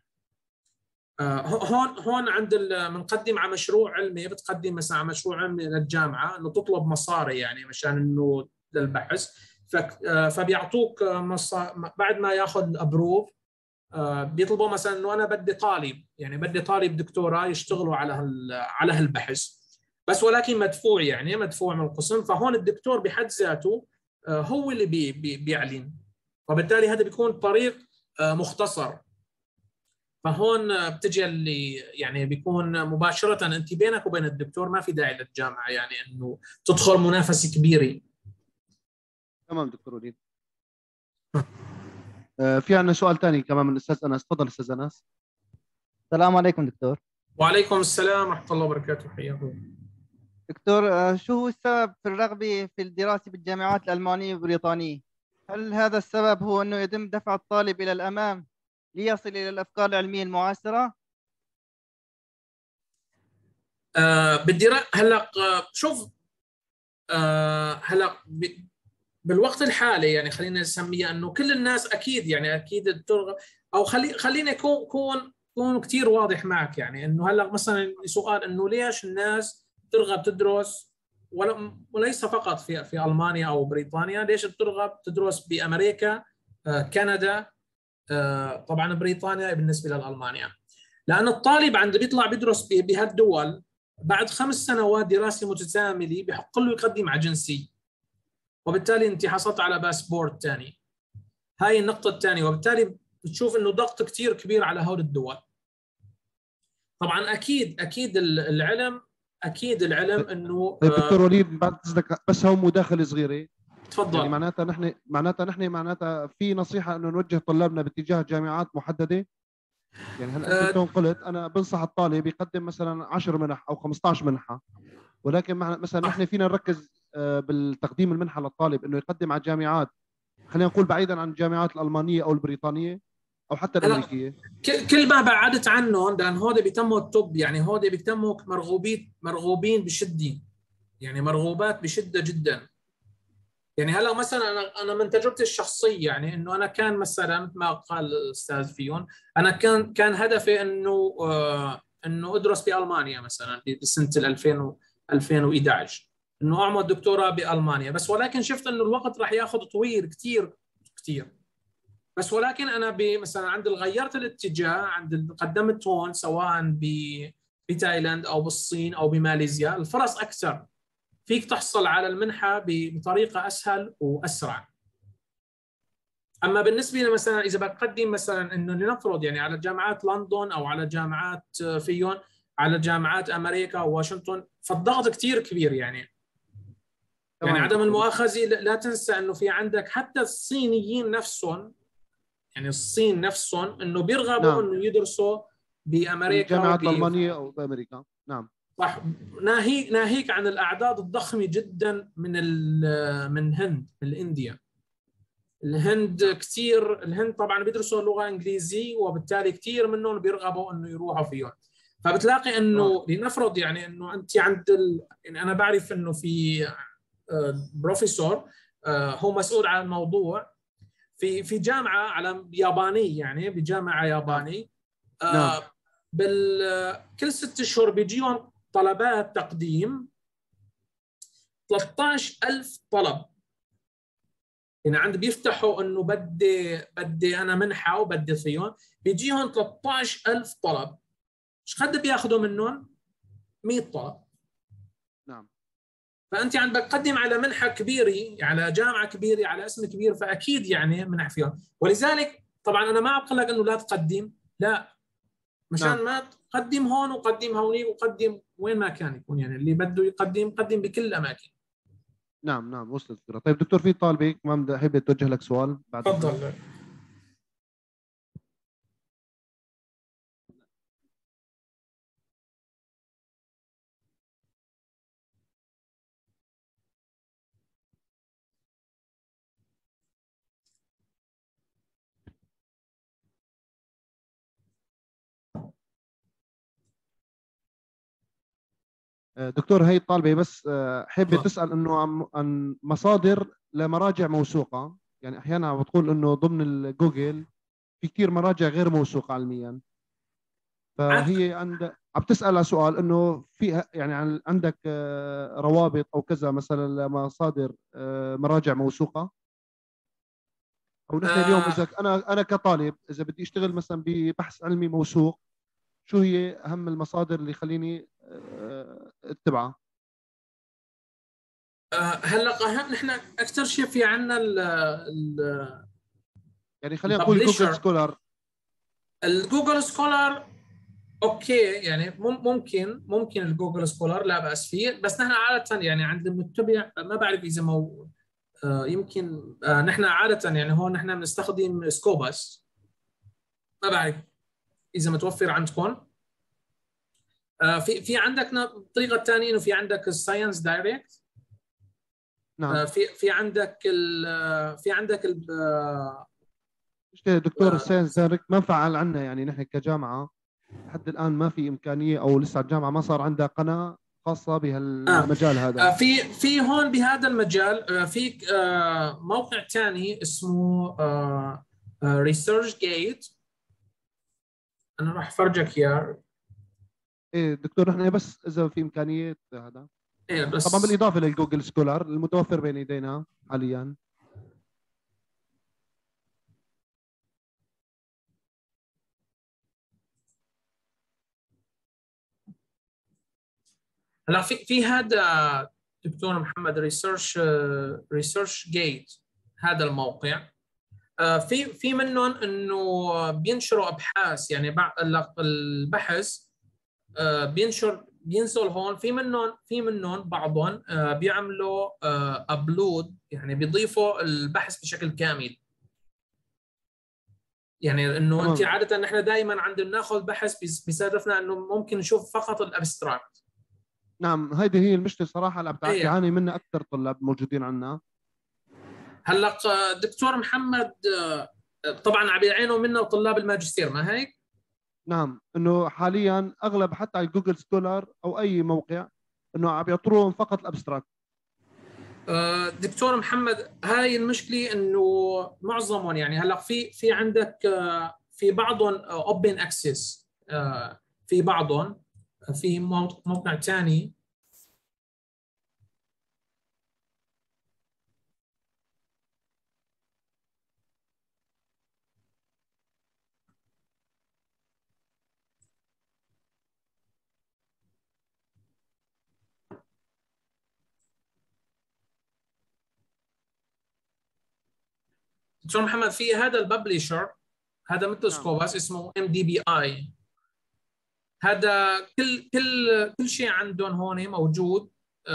Speaker 1: هون عند بنقدم على مشروع علمي، بتقدم مثلا على مشروع علمي للجامعه انه تطلب مصاري يعني مشان انه للبحث. فبيعطوك بعد ما ياخذ الابروف بيطلبوا مثلا انه انا بدي طالب، يعني بدي طالب دكتوراه يشتغلوا على هالبحث بس، ولكن مدفوع، يعني مدفوع من القسم. فهون الدكتور بحد ذاته هو اللي بيعلن، وبالتالي هذا بيكون طريق مختصر. فهون بتجي اللي يعني بيكون مباشرة انت بينك وبين الدكتور، ما في داعي للجامعة يعني انه تدخل منافسة كبيرة.
Speaker 2: تمام دكتور وليد. في عندنا سؤال ثاني كمان من الاستاذ انس. تفضل استاذ انس.
Speaker 6: السلام عليكم دكتور.
Speaker 1: وعليكم السلام ورحمة الله وبركاته، حياكم
Speaker 6: دكتور، شو هو السبب في الرغبة في الدراسة بالجامعات الألمانية والبريطانية؟ هل هذا السبب هو أنه يتم دفع الطالب إلى الأمام ليصل إلى الأفكار العلمية المعاصرة؟
Speaker 1: هلا شوف، هلا بالوقت الحالي يعني خلينا نسميها انه كل الناس اكيد يعني اكيد او خليني اكون كثير واضح معك، يعني انه هلا مثلا سؤال انه ليش الناس ترغب تدرس وليس فقط في المانيا او بريطانيا، ليش ترغب تدرس بامريكا، كندا، طبعا بريطانيا بالنسبه لالمانيا؟ لان الطالب عند بيطلع بيدرس بهالدول بعد 5 سنوات دراسه متكامله بحق له يقدم على جنسيه، وبالتالي انت حصلت على باسبورت ثاني. هاي النقطه الثانيه، وبالتالي بتشوف انه ضغط كثير كبير على هول الدول. طبعا اكيد العلم انه
Speaker 2: طيب دكتور وليد بعد اذنك بس هو مداخله صغيره.
Speaker 1: تفضل.
Speaker 2: يعني معناتها في نصيحه انه نوجه طلابنا باتجاه جامعات محدده. يعني هلا انت قلت انا بنصح الطالب يقدم مثلا 10 منح او 15 منحه، ولكن مثلا نحن فينا نركز بالتقديم المنحه للطالب انه يقدم على جامعات، خلينا نقول بعيدا عن الجامعات الالمانيه او البريطانيه او حتى الامريكيه.
Speaker 1: كل ما بعدت عنهم، لان هودي بيتموا التوب، يعني هودي بيتموا مرغوبين بشده، يعني مرغوبات بشده جدا. يعني هلا مثلا انا من تجربتي الشخصيه، يعني انه انا كان مثلا ما قال الاستاذ فيون، انا كان هدفي انه ادرس بالمانيا مثلا بسنه 2011 انه اعمل دكتوراه بالمانيا، بس ولكن شفت انه الوقت راح ياخذ طويل كثير. بس ولكن انا مثلا غيرت الاتجاه، قدمت هون سواء بتايلاند او بالصين او بماليزيا، الفرص اكثر، فيك تحصل على المنحه بطريقه اسهل واسرع. اما بالنسبه لي مثلا اذا بقدم مثلا انه لنفرض يعني على جامعات لندن او على جامعات فيون، على جامعات امريكا وواشنطن، فالضغط كثير كبير يعني عدم المؤاخذه لا تنسى انه في عندك حتى الصينيين نفسهم، يعني الصين نفسهم انه بيرغبوا انه يدرسوا بامريكا
Speaker 2: الجامعات الالمانيه او بامريكا. نعم
Speaker 1: صح. ناهيك عن الاعداد الضخمه جدا من هند، من الانديا. الهند كثير، الهند طبعا بيدرسوا لغه انجليزيه، وبالتالي كثير منهم بيرغبوا انه يروحوا فيهم. فبتلاقي انه لنفرض يعني انه انت يعني انا بعرف انه في بروفيسور هو مسؤول عن الموضوع في جامعه على ياباني، يعني بجامعه ياباني. كل 6 اشهر بيجيهم طلبات تقديم 13,000 طلب. يعني عند بيفتحوا انه بدي انا منحه وبدي فيهم، بيجيهم 13,000 طلب. ايش قد بياخذوا منهم؟ 100 طلب.
Speaker 2: نعم.
Speaker 1: فانت عم بتقدم على منحه كبيره، على جامعه كبيره، على اسم كبير، فاكيد يعني منح فيهم. ولذلك طبعا انا ما بقول لك انه لا تقدم، لا، مشان
Speaker 2: نعم.
Speaker 1: ما تقدم هون وقدم هوني وقدم وين ما كان يكون، يعني اللي بده يقدم قدم بكل الاماكن.
Speaker 2: نعم نعم وصلت الفكرة. طيب دكتور، في طالبة كمان بحب توجه لك سؤال بعد.
Speaker 1: تفضل.
Speaker 2: دكتور، هي الطالبة بس حابة تسأل انه عن مصادر لمراجع موثوقة. يعني احيانا بتقول انه ضمن الجوجل في كثير مراجع غير موثوقة علميا، فهي عم تسأل على سؤال انه في يعني عندك روابط او كذا مثلا لمصادر مراجع موثوقة، او نحن اليوم اذا انا كطالب اذا بدي اشتغل مثلا ببحث علمي موثوق، شو هي اهم المصادر اللي خليني اتبعها؟
Speaker 1: هلا اهم نحن اكثر شيء في عندنا
Speaker 2: يعني خلينا نقول جوجل سكولار.
Speaker 1: الجوجل سكولار اوكي، يعني ممكن الجوجل سكولار لا باس فيه، بس نحن عاده يعني عند المتبع ما بعرف اذا يمكن نحن عاده يعني هون نحن بنستخدم سكوبس، ما بعرف اذا متوفر عندكم. في عندك الطريقه الثانيه انه في عندك الساينس دايركت.
Speaker 2: نعم.
Speaker 1: في عندك
Speaker 2: مشكلة دكتور، الساينس دايركت ما فعل عنا، يعني نحن كجامعة لحد الآن ما في إمكانية، أو لسه الجامعة ما صار عندها قناة خاصة بهالمجال هذا.
Speaker 1: في هون بهذا المجال في موقع ثاني اسمه ريسيرش جيت. أنا راح أفرجك إياه.
Speaker 2: إيه دكتور، نحن بس إذا في إمكانية هذا.
Speaker 1: إيه بس
Speaker 2: طبعا بالإضافة للجوجل سكولار المتوفر بين يدينا حاليا.
Speaker 1: هلا في هذا دكتور محمد ريسيرش جيت، هذا الموقع في منهم انه بينشروا ابحاث، يعني البحث بينزل هون. في منهم بعضهم بيعملوا ابلود، يعني بيضيفوا البحث بشكل كامل. يعني انه انت عاده نحن دائما عندنا ناخذ بحث بيصادفنا انه ممكن نشوف فقط الابستراكت.
Speaker 2: نعم، هذه هي المشكله صراحه اللي بيعاني منها اكثر طلاب موجودين عندنا.
Speaker 1: هلا دكتور محمد طبعا عم بيعانوا منه طلاب الماجستير، ما هيك؟
Speaker 2: نعم، انه حاليا اغلب حتى على جوجل سكولار او اي موقع انه عم يعطوهم فقط الابستراكت.
Speaker 1: دكتور محمد، هاي المشكله انه معظمهم يعني هلا في عندك في بعضهم اوبن اكسس، في بعضهم في موقع ثاني دكتور محمد، في هذا الببلشر، هذا مثل سكوباس اسمه MDBI. هذا كل شيء عندهم هون موجود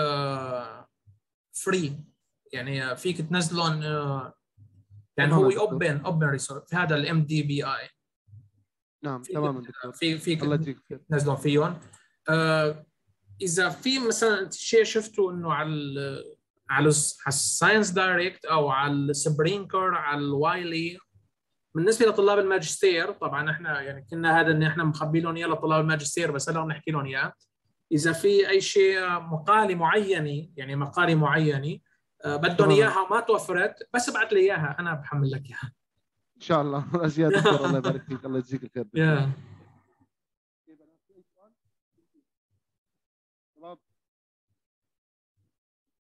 Speaker 1: فري، يعني فيك تنزلهم يعني هو اوبن ريسورس. هذا MDBI.
Speaker 2: نعم تماما دكتور،
Speaker 1: فيك
Speaker 2: الله يجزيك خير.
Speaker 1: تنزلون فيهم. اذا في مثلا شيء شفته انه على الساينس دايركت او على السبرينكر على الوايلي، بالنسبه لطلاب الماجستير طبعا احنا يعني كنا هذا ان احنا مخبي لهم اياه لطلاب الماجستير، بس هلا نحكي لهم اياه. اذا في اي شيء مقاله معينه، يعني مقاله معينه بدهم اياها ما توفرت، بس ابعث لي اياها انا بحمل لك اياها
Speaker 2: ان شاء الله. ازياء دكتور، الله يبارك فيك، الله يجزيك الخير دكتور.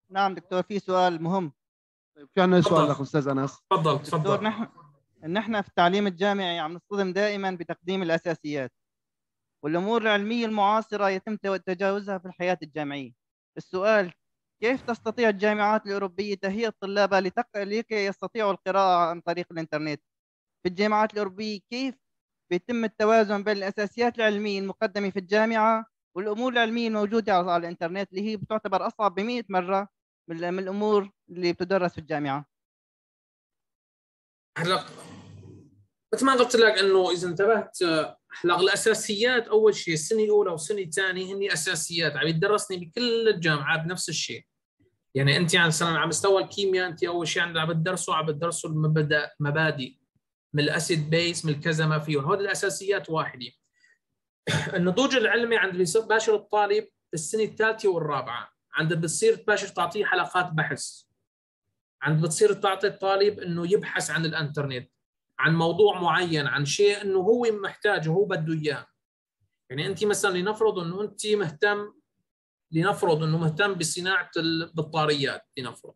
Speaker 6: نعم دكتور، في سؤال مهم.
Speaker 2: في عندنا سؤال
Speaker 1: تفضل.
Speaker 2: لك استاذ انس.
Speaker 1: تفضل
Speaker 6: دكتور،
Speaker 1: تفضل.
Speaker 6: نحن في التعليم الجامعي عم نصطدم دائما بتقديم الأساسيات، والأمور العلمية المعاصرة يتم تجاوزها في الحياة الجامعية. السؤال: كيف تستطيع الجامعات الأوروبية تهيئة طلابها لكي يستطيعوا القراءة عن طريق الإنترنت؟ في الجامعات الأوروبية كيف بيتم التوازن بين الأساسيات العلمية المقدمة في الجامعة والأمور العلمية الموجودة على الإنترنت، اللي هي بتعتبر أصعب ب100 مرة من الأمور اللي بتدرس في الجامعة؟
Speaker 1: هلا مثل ما قلت لك انه اذا انتبهت، هلا الاساسيات اول شيء السنه الاولى والسنه الثانيه هن اساسيات عم يدرسني بكل الجامعات بنفس الشيء. يعني انت يعني مثلا على مستوى الكيمياء انت اول شيء عم بتدرسوا مبادئ من الاسيد بيس من كذا ما فيهم، هذه الاساسيات واحده. النضوج العلمي عند باشر الطالب في السنه الثالثه والرابعه، عند بتصير تباشر تعطيه حلقات بحث، عند بتصير تعطي الطالب انه يبحث عن الانترنت عن موضوع معين، عن شيء انه هو محتاجه هو بده اياه. يعني انت مثلا لنفرض انه انت مهتم بصناعه البطاريات لنفرض،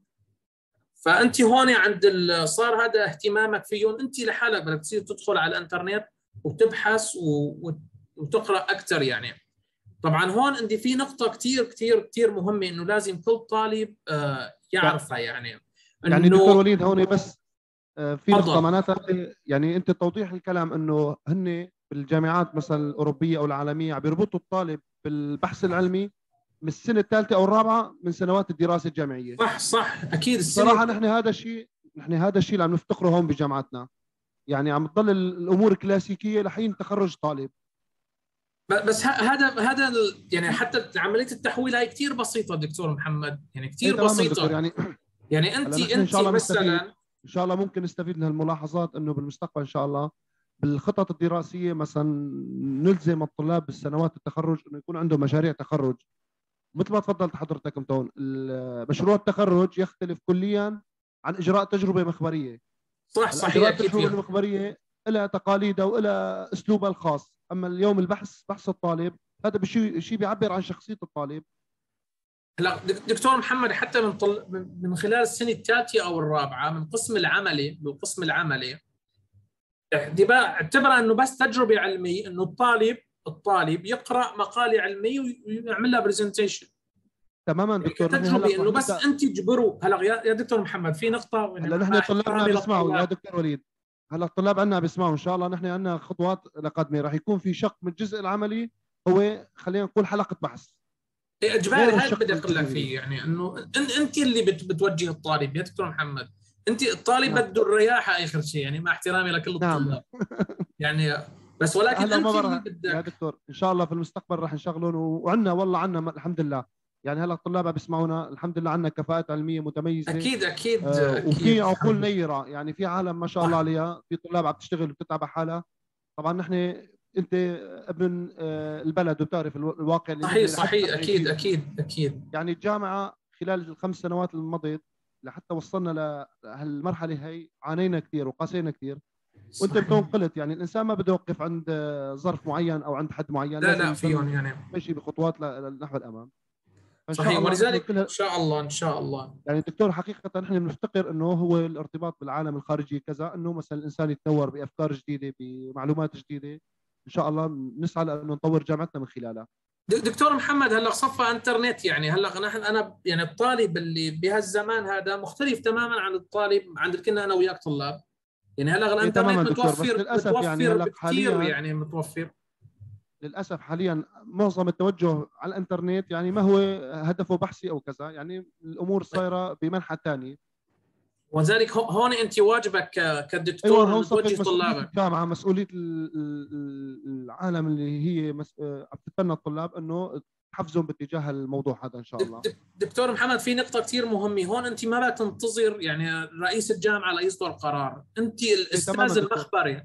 Speaker 1: فانت هون عند صار هذا اهتمامك فيهم، انت لحالك بدك تصير تدخل على الانترنت وتبحث وتقرا اكثر. يعني طبعا هون عندي في نقطه كثير كثير كثير مهمه انه لازم كل طالب يعرفها. يعني
Speaker 2: يعني دكتور وليد هون بس في نقطة
Speaker 1: تفضل.
Speaker 2: معناتها، يعني أنت توضيح الكلام إنه هن بالجامعات مثلا الأوروبية أو العالمية عم بيربطوا الطالب بالبحث العلمي من السنة الثالثة أو الرابعة من سنوات الدراسة الجامعية.
Speaker 1: صح اكيد.
Speaker 2: صراحة نحن هذا الشيء اللي عم نفتقره هون بجامعاتنا. يعني عم تضل الأمور كلاسيكية لحين تخرج طالب.
Speaker 1: بس هذا يعني حتى عمليه التحويل هاي كثير بسيطه دكتور محمد، يعني كثير
Speaker 2: تماما
Speaker 1: بسيطه
Speaker 2: دكتور.
Speaker 1: يعني
Speaker 2: هلا نحن إن شاء الله
Speaker 1: مثلا
Speaker 2: ان شاء الله ممكن نستفيد من هالملاحظات، انه بالمستقبل ان شاء الله بالخطط الدراسيه مثلا نلزم الطلاب بالسنوات التخرج انه يكون عندهم مشاريع تخرج. مثل ما تفضلت حضرتك متون، مشروع التخرج يختلف كليا عن اجراء تجربه مخبريه.
Speaker 1: صحيح
Speaker 2: اجراء
Speaker 1: اكيد
Speaker 2: التجربه
Speaker 1: فيها.
Speaker 2: المخبريه لها تقاليدها ولها اسلوبها الخاص، اما اليوم بحث الطالب هذا شيء بيعبر عن شخصيه الطالب.
Speaker 1: هلا دكتور محمد، حتى من خلال السنه الثالثه او الرابعه من بالقسم العملي اعتبرها انه بس تجربه علميه، انه الطالب يقرا مقاله علميه ويعمل لها برزنتيشن.
Speaker 2: تماما دكتور. نحن
Speaker 1: تجربه
Speaker 2: هلا
Speaker 1: انه بس انت تجبروا. هلا يا دكتور محمد في نقطه،
Speaker 2: هلا
Speaker 1: مع
Speaker 2: نحن طلابنا
Speaker 1: احترامي
Speaker 2: بيسمعوا يا
Speaker 1: للطلاب.
Speaker 2: دكتور وليد. هلا الطلاب عندنا بيسمعوا ان شاء الله. نحن عندنا خطوات قادمه، راح يكون في شق من الجزء العملي، هو خلينا نقول حلقه بحث
Speaker 1: اجباري.
Speaker 2: غير
Speaker 1: هذا
Speaker 2: الشق
Speaker 1: بدي اقول لك
Speaker 2: الجزئي.
Speaker 1: فيه، يعني انه انت اللي بتوجه الطالب يا دكتور محمد. انت الطالب
Speaker 2: نعم.
Speaker 1: بده الرياحه اخر شيء، يعني مع احترامي لكل
Speaker 2: نعم.
Speaker 1: الطلاب يعني بس ولكن
Speaker 2: هلا
Speaker 1: انت
Speaker 2: ما
Speaker 1: اللي
Speaker 2: برا يا
Speaker 1: بدك.
Speaker 2: دكتور، ان شاء الله في المستقبل راح نشغلهم، وعندنا والله عندنا الحمد لله. يعني هلا الطلاب بيسمعونا الحمد لله، عندنا كفاءات علميه متميزه.
Speaker 1: اكيد اكيد
Speaker 2: وفي
Speaker 1: اكيد.
Speaker 2: عقول نيره، يعني في عالم ما شاء الله
Speaker 1: صح
Speaker 2: عليها، في طلاب عم تشتغل وبتتعب على حالها. طبعا نحن انت ابن البلد وبتعرف الواقع اللي
Speaker 1: صحيح
Speaker 2: نحن لحد
Speaker 1: صحيح
Speaker 2: الآن
Speaker 1: اكيد
Speaker 2: عايشين فيه.
Speaker 1: اكيد اكيد.
Speaker 2: يعني الجامعة خلال ال5 سنوات اللي مضت لحتى وصلنا لهالمرحلة هي عانينا كثير وقاسينا كثير. وانت بتكون قلت يعني الانسان ما بده يوقف عند ظرف معين او عند حد معين،
Speaker 1: لا
Speaker 2: لازم
Speaker 1: فيهم
Speaker 2: يضل
Speaker 1: يعني.
Speaker 2: ماشي بخطوات نحو الامام. فان شاء
Speaker 1: صحيح،
Speaker 2: الله نحن
Speaker 1: ولذلك
Speaker 2: كلها
Speaker 1: ان شاء الله ان شاء الله.
Speaker 2: يعني دكتور حقيقة نحن بنفتقر انه هو الارتباط بالعالم الخارجي كذا، انه مثلا الانسان يتنور بافكار جديدة بمعلومات جديدة. ان شاء الله نسعى لانه نطور جامعتنا من خلالها.
Speaker 1: دكتور محمد، هلا صفى انترنت، يعني هلا انا يعني الطالب اللي بهالزمان هذا مختلف تماما عن الطالب عند كنا انا وياك طلاب. يعني هلا
Speaker 2: ايه تماما
Speaker 1: الانترنت
Speaker 2: دكتور، بس للاسف يعني
Speaker 1: متوفر
Speaker 2: هلا
Speaker 1: بكثير،
Speaker 2: حاليا
Speaker 1: يعني متوفر.
Speaker 2: للاسف حاليا معظم التوجه على الانترنت يعني ما هو هدفه بحثي او كذا، يعني الامور صايره بمنحى ثاني.
Speaker 1: وذلك هون انت واجبك
Speaker 2: ايوه،
Speaker 1: كدكتور
Speaker 2: هون
Speaker 1: انه توجه
Speaker 2: صفت مسؤوليه
Speaker 1: طلابك.
Speaker 2: الجامعه، مسؤوليه العالم اللي هي عم تتبنى الطلاب انه تحفزهم باتجاه الموضوع هذا ان شاء الله.
Speaker 1: دكتور محمد، في نقطة كثير مهمة هون، أنت ما بدك تنتظر يعني رئيس الجامعة ليصدر قرار، أنت
Speaker 2: إيه تماما دكتور.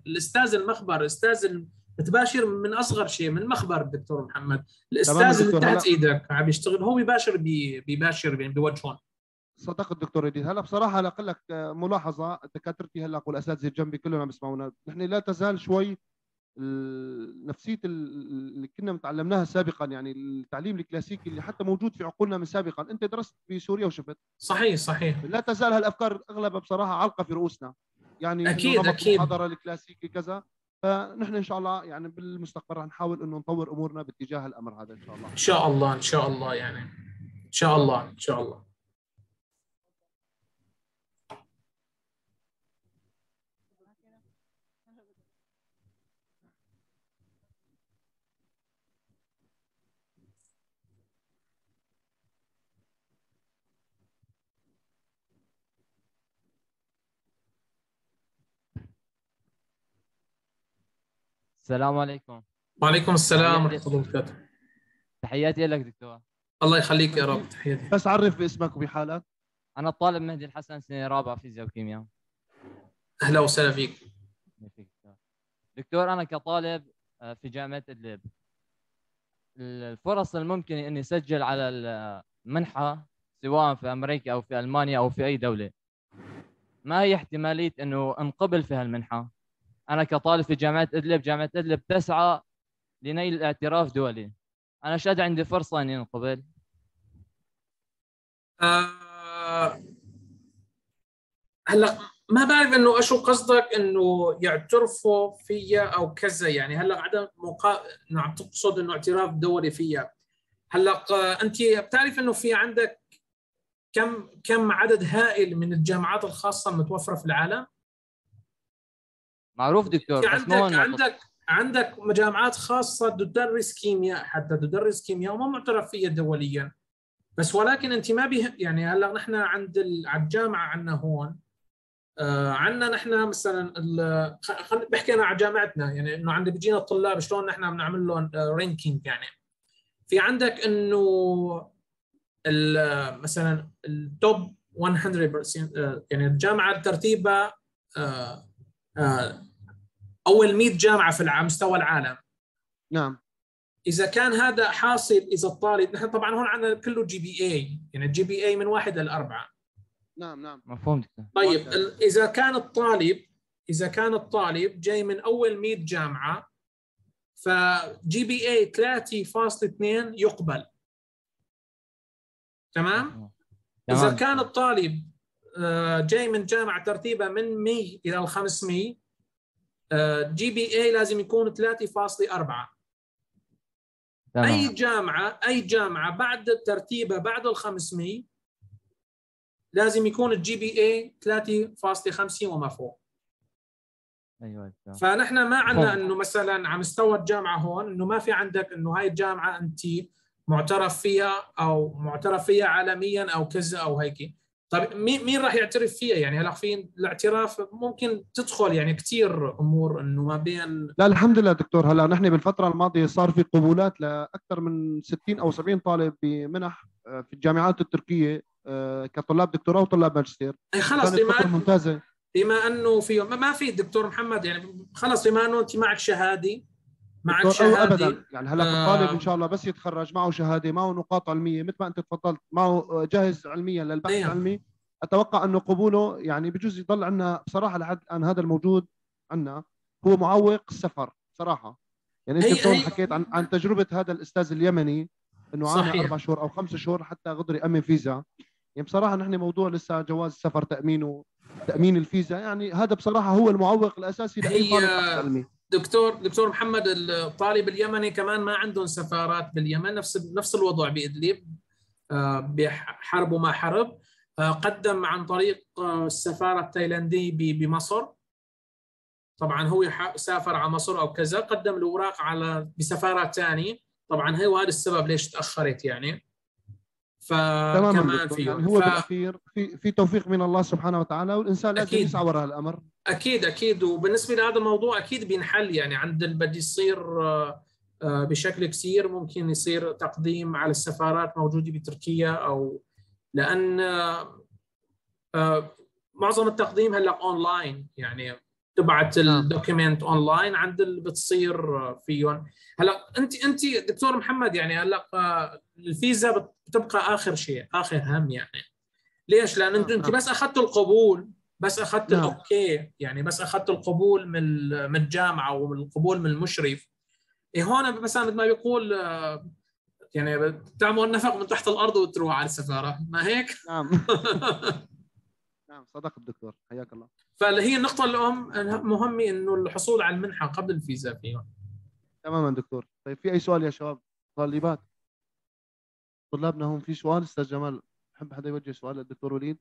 Speaker 1: الأستاذ بتباشر من أصغر شيء من المخبر. دكتور محمد،
Speaker 2: تماما
Speaker 1: الأستاذ اللي
Speaker 2: دكتور.
Speaker 1: تحت
Speaker 2: هلا
Speaker 1: إيدك عم يشتغل، هو بيباشر يعني بوجههم.
Speaker 2: صدق الدكتور اديد. هلا بصراحه اقول لك ملاحظه، دكاترتي هلا والاساتذه جنبي كلهم عم يسمعونا، نحن لا تزال شوي نفسيه اللي كنا متعلمناها سابقا، يعني التعليم الكلاسيكي اللي حتى موجود في عقولنا من سابقا. انت درست في سوريا وشفت.
Speaker 1: صحيح.
Speaker 2: لا تزال هالافكار اغلبها بصراحه علقه في رؤوسنا، يعني
Speaker 1: اكيد
Speaker 2: انه
Speaker 1: اكيد
Speaker 2: محاضره الكلاسيكي كذا. فنحن ان شاء الله يعني بالمستقبل رح نحاول انه نطور امورنا باتجاه الامر هذا ان شاء الله.
Speaker 1: ان شاء الله ان شاء الله يعني ان شاء الله ان شاء الله.
Speaker 7: السلام عليكم.
Speaker 1: وعليكم السلام ورحمة الله وبركاته.
Speaker 7: تحياتي لك دكتور.
Speaker 1: الله يخليك يا رب. تحياتي.
Speaker 2: بس عرف باسمك وبحالك.
Speaker 7: أنا الطالب مهدي الحسن، سنة رابعة فيزياء وكيمياء.
Speaker 1: أهلا وسهلا فيك.
Speaker 7: دكتور أنا كطالب في جامعة إدلب، الفرص الممكن إني أسجل على المنحة سواء في أمريكا أو في ألمانيا أو في أي دولة، ما هي احتمالية إنه انقبل في هالمنحة؟ أنا كطالب في جامعة إدلب، جامعة إدلب تسعى لنيل الاعتراف دولي، أنا شاد عندي فرصة إني انقبل؟
Speaker 1: هلا ما بعرف انه اشو قصدك انه يعترفوا فيها او كذا، يعني هلا عدم عم تقصد انه اعتراف دولي فيها. هلا انت بتعرف انه في عندك كم عدد هائل من الجامعات الخاصه المتوفره في العالم؟
Speaker 7: معروف دكتور، بس
Speaker 1: عندك جامعات خاصه تدرس كيمياء، حتى تدرس كيمياء وما معترف فيها دوليا. بس ولكن انت ما يعني هلا نحن على الجامعه عندنا هون عندنا نحن مثلا بحكي انا على جامعتنا، يعني انه عند بيجينا الطلاب شلون نحن بنعمل لهم رانكينج. يعني في عندك انه مثلا التوب 100%، يعني الجامعه ترتيبها اول 100 جامعه في مستوى العالم.
Speaker 2: نعم.
Speaker 1: اذا كان هذا حاصل، اذا الطالب، نحن طبعا هون عندنا كله جي بي اي، يعني الجي بي اي من 1 إلى 4.
Speaker 2: نعم
Speaker 7: مفهوم.
Speaker 1: طيب اذا كان الطالب جاي من اول 100 جامعه، فجي بي اي 3.2 يقبل. تمام. اذا كان الطالب جاي من جامعه ترتيبها من 100 الى 500، جي بي اي لازم يكون 3.4. اي جامعه بعد ترتيبها بعد ال 500 لازم يكون الجي بي اي 3.5 وما فوق.
Speaker 7: ايوه.
Speaker 1: فنحن ما عندنا انه مثلا على مستوى الجامعه هون انه ما في عندك انه هاي الجامعه انت معترف فيها او معترف فيها عالميا او كذا او هيك. طيب مين راح يعترف فيها؟ يعني هلا في الاعتراف ممكن تدخل يعني كثير امور انه ما بين.
Speaker 2: لا الحمد لله دكتور، هلا نحن بالفتره الماضيه صار في قبولات لاكثر من 60 او 70 طالب بمنح في الجامعات التركيه كطلاب دكتوراه وطلاب ماجستير.
Speaker 1: خلص
Speaker 2: ممتازه.
Speaker 1: بما انه في ما في دكتور محمد، يعني خلص بما انه انت معك شهاده
Speaker 2: ابدا، يعني هلا الطالب ان شاء الله بس يتخرج معه شهاده، معه نقاط علميه مثل ما انت تفضلت، معه جاهز علميا للبحث العلمي. اتوقع انه قبوله يعني بجوز يضل عندنا بصراحه لحد الان. هذا الموجود عندنا هو معوق السفر صراحه. يعني انت حكيت عن تجربه هذا الاستاذ اليمني انه عانى 4 شهور او 5 شهور حتى قدر يامن فيزا. يعني بصراحه نحن موضوع لسه جواز السفر تامين الفيزا، يعني هذا بصراحه هو المعوق الاساسي لاي طالب بحث علمي.
Speaker 1: دكتور محمد، الطالب اليمني كمان ما عندهم سفارات باليمن، نفس الوضع بإدلب، بحرب وما حرب. قدم عن طريق السفارة التايلاندية بمصر، طبعا هو سافر على مصر أو كذا، قدم الأوراق بسفارات ثانية، طبعا هو هذا السبب ليش تأخرت يعني. فكمان
Speaker 2: يعني هو بالأخير في توفيق من الله سبحانه وتعالى، والإنسان لازم يسعى وراء الأمر.
Speaker 1: أكيد. وبالنسبة لهذا الموضوع أكيد بينحل، يعني بده يصير بشكل كثير ممكن يصير تقديم على السفارات موجودة بتركيا، أو لأن معظم التقديم هلا أونلاين، يعني تبعت الدوكيمنت أونلاين عند اللي بتصير فيهم. هلا أنت دكتور محمد، يعني هلا الفيزا بتبقى آخر شيء، آخر هم يعني. ليش؟ لأن أنت بس أخذتوا القبول، بس اخذت
Speaker 2: نعم.
Speaker 1: الاوكي، يعني بس اخذت القبول من الجامعه ومن القبول من المشرف، هون مثلا مثل ما بيقول يعني بتعمل نفق من تحت الارض وتروح على السفاره، ما هيك؟
Speaker 2: نعم. نعم صدق الدكتور، حياك الله.
Speaker 1: فهي النقطه الام مهمه انه الحصول على المنحه قبل الفيزا فيها.
Speaker 2: تماما دكتور. طيب في اي سؤال يا شباب؟ طالبات طلابنا هم في سؤال؟ استاذ جمال بحب حدا يوجه سؤال للدكتور وليد.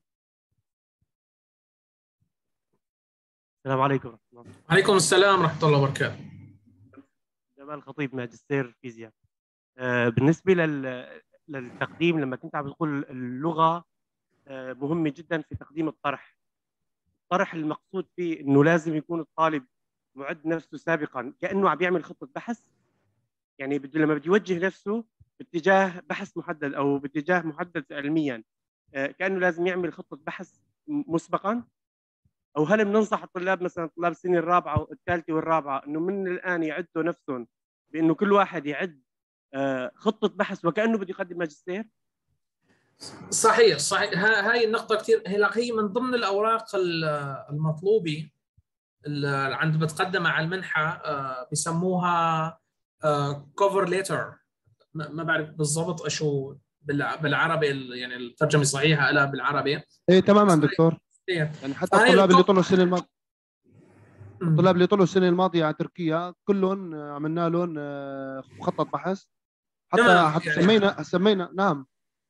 Speaker 8: السلام عليكم ورحمة الله.
Speaker 1: وعليكم السلام ورحمه الله وبركاته.
Speaker 8: جمال خطيب، ماجستير فيزياء. بالنسبة للتقديم، لما كنت عم تقول اللغة مهمة جدا في تقديم الطرح. الطرح المقصود فيه انه لازم يكون الطالب معد نفسه سابقا كأنه عم يعمل خطة بحث، يعني لما بده يوجه نفسه باتجاه بحث محدد او باتجاه محدد علميا، كأنه لازم يعمل خطة بحث مسبقا. او هل بننصح الطلاب مثلا طلاب السنه الرابعه والثالثه والرابعه انه من الان يعدوا نفسهم بانه كل واحد يعد خطه بحث وكانه بده يقدم ماجستير؟
Speaker 1: صحيح صحيح، هاي النقطه كثير، هي من ضمن الاوراق المطلوبه اللي عند بتقدم على المنحه، بيسموها كوفر ليتر، ما بعرف بالضبط شو بالعربي، يعني الترجمه الصحيحه لها بالعربي.
Speaker 2: ايه تماما دكتور. يعني حتى الطلاب اللي طلعوا السنه الماضيه، الطلاب اللي طلعوا السنه الماضيه على تركيا كلهم عملنا لهم مخطط بحث، حتى يعني سمينا نعم.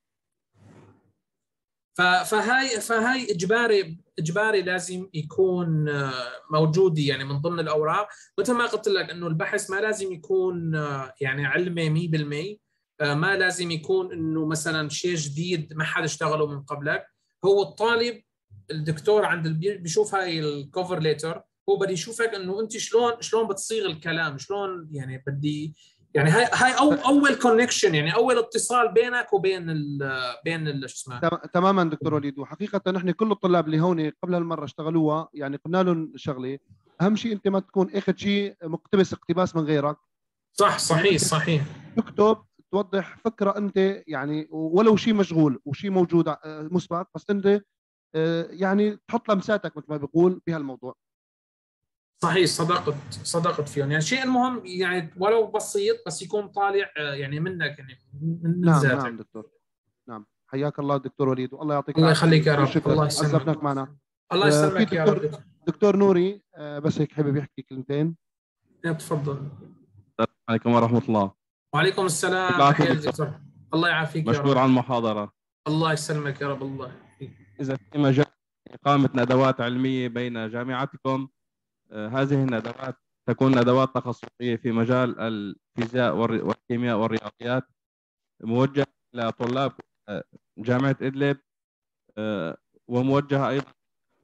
Speaker 1: فهاي اجباري لازم يكون موجود، يعني من ضمن الاوراق. مثل ما قلت لك انه البحث ما لازم يكون يعني علمي 100%، ما لازم يكون انه مثلا شيء جديد ما حدا اشتغله من قبلك. هو الطالب الدكتور عند بيشوف هاي الكوفر ليتر، هو بدي يشوفك انه انت شلون بتصيغ الكلام، شلون يعني بدي يعني هاي اول كونكشن، يعني اول اتصال بينك وبين شو اسمه.
Speaker 2: تماما دكتور وليد. وحقيقه نحن كل الطلاب اللي هون قبل هالمره اشتغلوها، يعني قلنا لهم شغله، اهم شيء انت ما تكون اخذ شيء مقتبس اقتباس من غيرك.
Speaker 1: صح صحيح صحيح.
Speaker 2: تكتب توضح فكره انت، يعني ولو شيء مشغول وشيء موجود مسبق، بس انت يعني تحط لمساتك مثل ما بيقول بهالموضوع.
Speaker 1: صحيح، صدقت فيهم، يعني شيء المهم يعني ولو بسيط بس يكون طالع يعني منك، يعني من
Speaker 2: نعم
Speaker 1: ذاتك.
Speaker 2: نعم دكتور. نعم حياك الله دكتور وليد، والله يعطيك
Speaker 1: الله يخليك يا رب. الله
Speaker 2: يسلمك معنا.
Speaker 1: الله يسلمك يا رب.
Speaker 2: دكتور نوري بس هيك حابب يحكي كلمتين.
Speaker 1: تفضل.
Speaker 5: السلام عليكم ورحمة الله.
Speaker 1: وعليكم السلام. دكتور الله يعافيك يا رب.
Speaker 5: مشكور على المحاضرة.
Speaker 1: الله يسلمك يا رب. الله يعافيك.
Speaker 5: إذا في مجال إقامة ندوات علمية بين جامعاتكم، هذه الندوات تكون ندوات تخصصية في مجال الفيزياء والكيمياء والرياضيات، موجهة إلى طلاب جامعة إدلب، وموجهة أيضا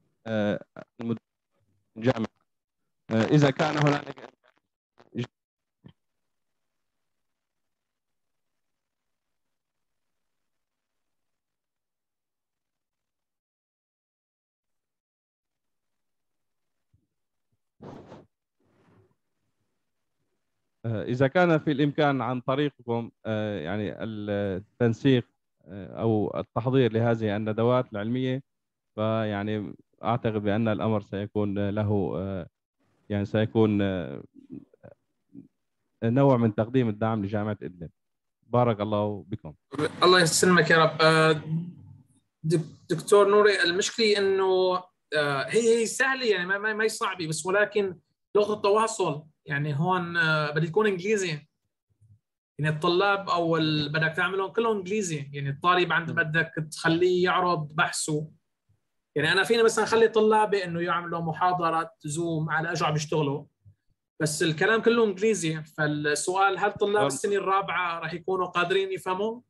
Speaker 5: الجامعة. إذا كان هنالك إذا كان في الإمكان عن طريقكم يعني التنسيق أو التحضير لهذه الندوات العلمية، فيعني أعتقد بأن الأمر سيكون له يعني سيكون نوع من تقديم الدعم لجامعة إدلب. بارك الله بكم.
Speaker 1: الله يسلمك يا رب. دكتور نوري، المشكلة إنه هي سهلة، يعني ما هي صعبة، بس ولكن لغة التواصل يعني هون بدها تكون إنجليزي. يعني الطلاب أو بدك تعملهم كلهم إنجليزي، يعني الطالب عند بدك تخليه يعرض بحثه. يعني أنا فيني مثلا أخلي طلابي إنه يعملوا محاضرة زوم على أجوا عم يشتغلوا، بس الكلام كله إنجليزي. فالسؤال هل طلاب السنة الرابعة راح يكونوا قادرين يفهموا؟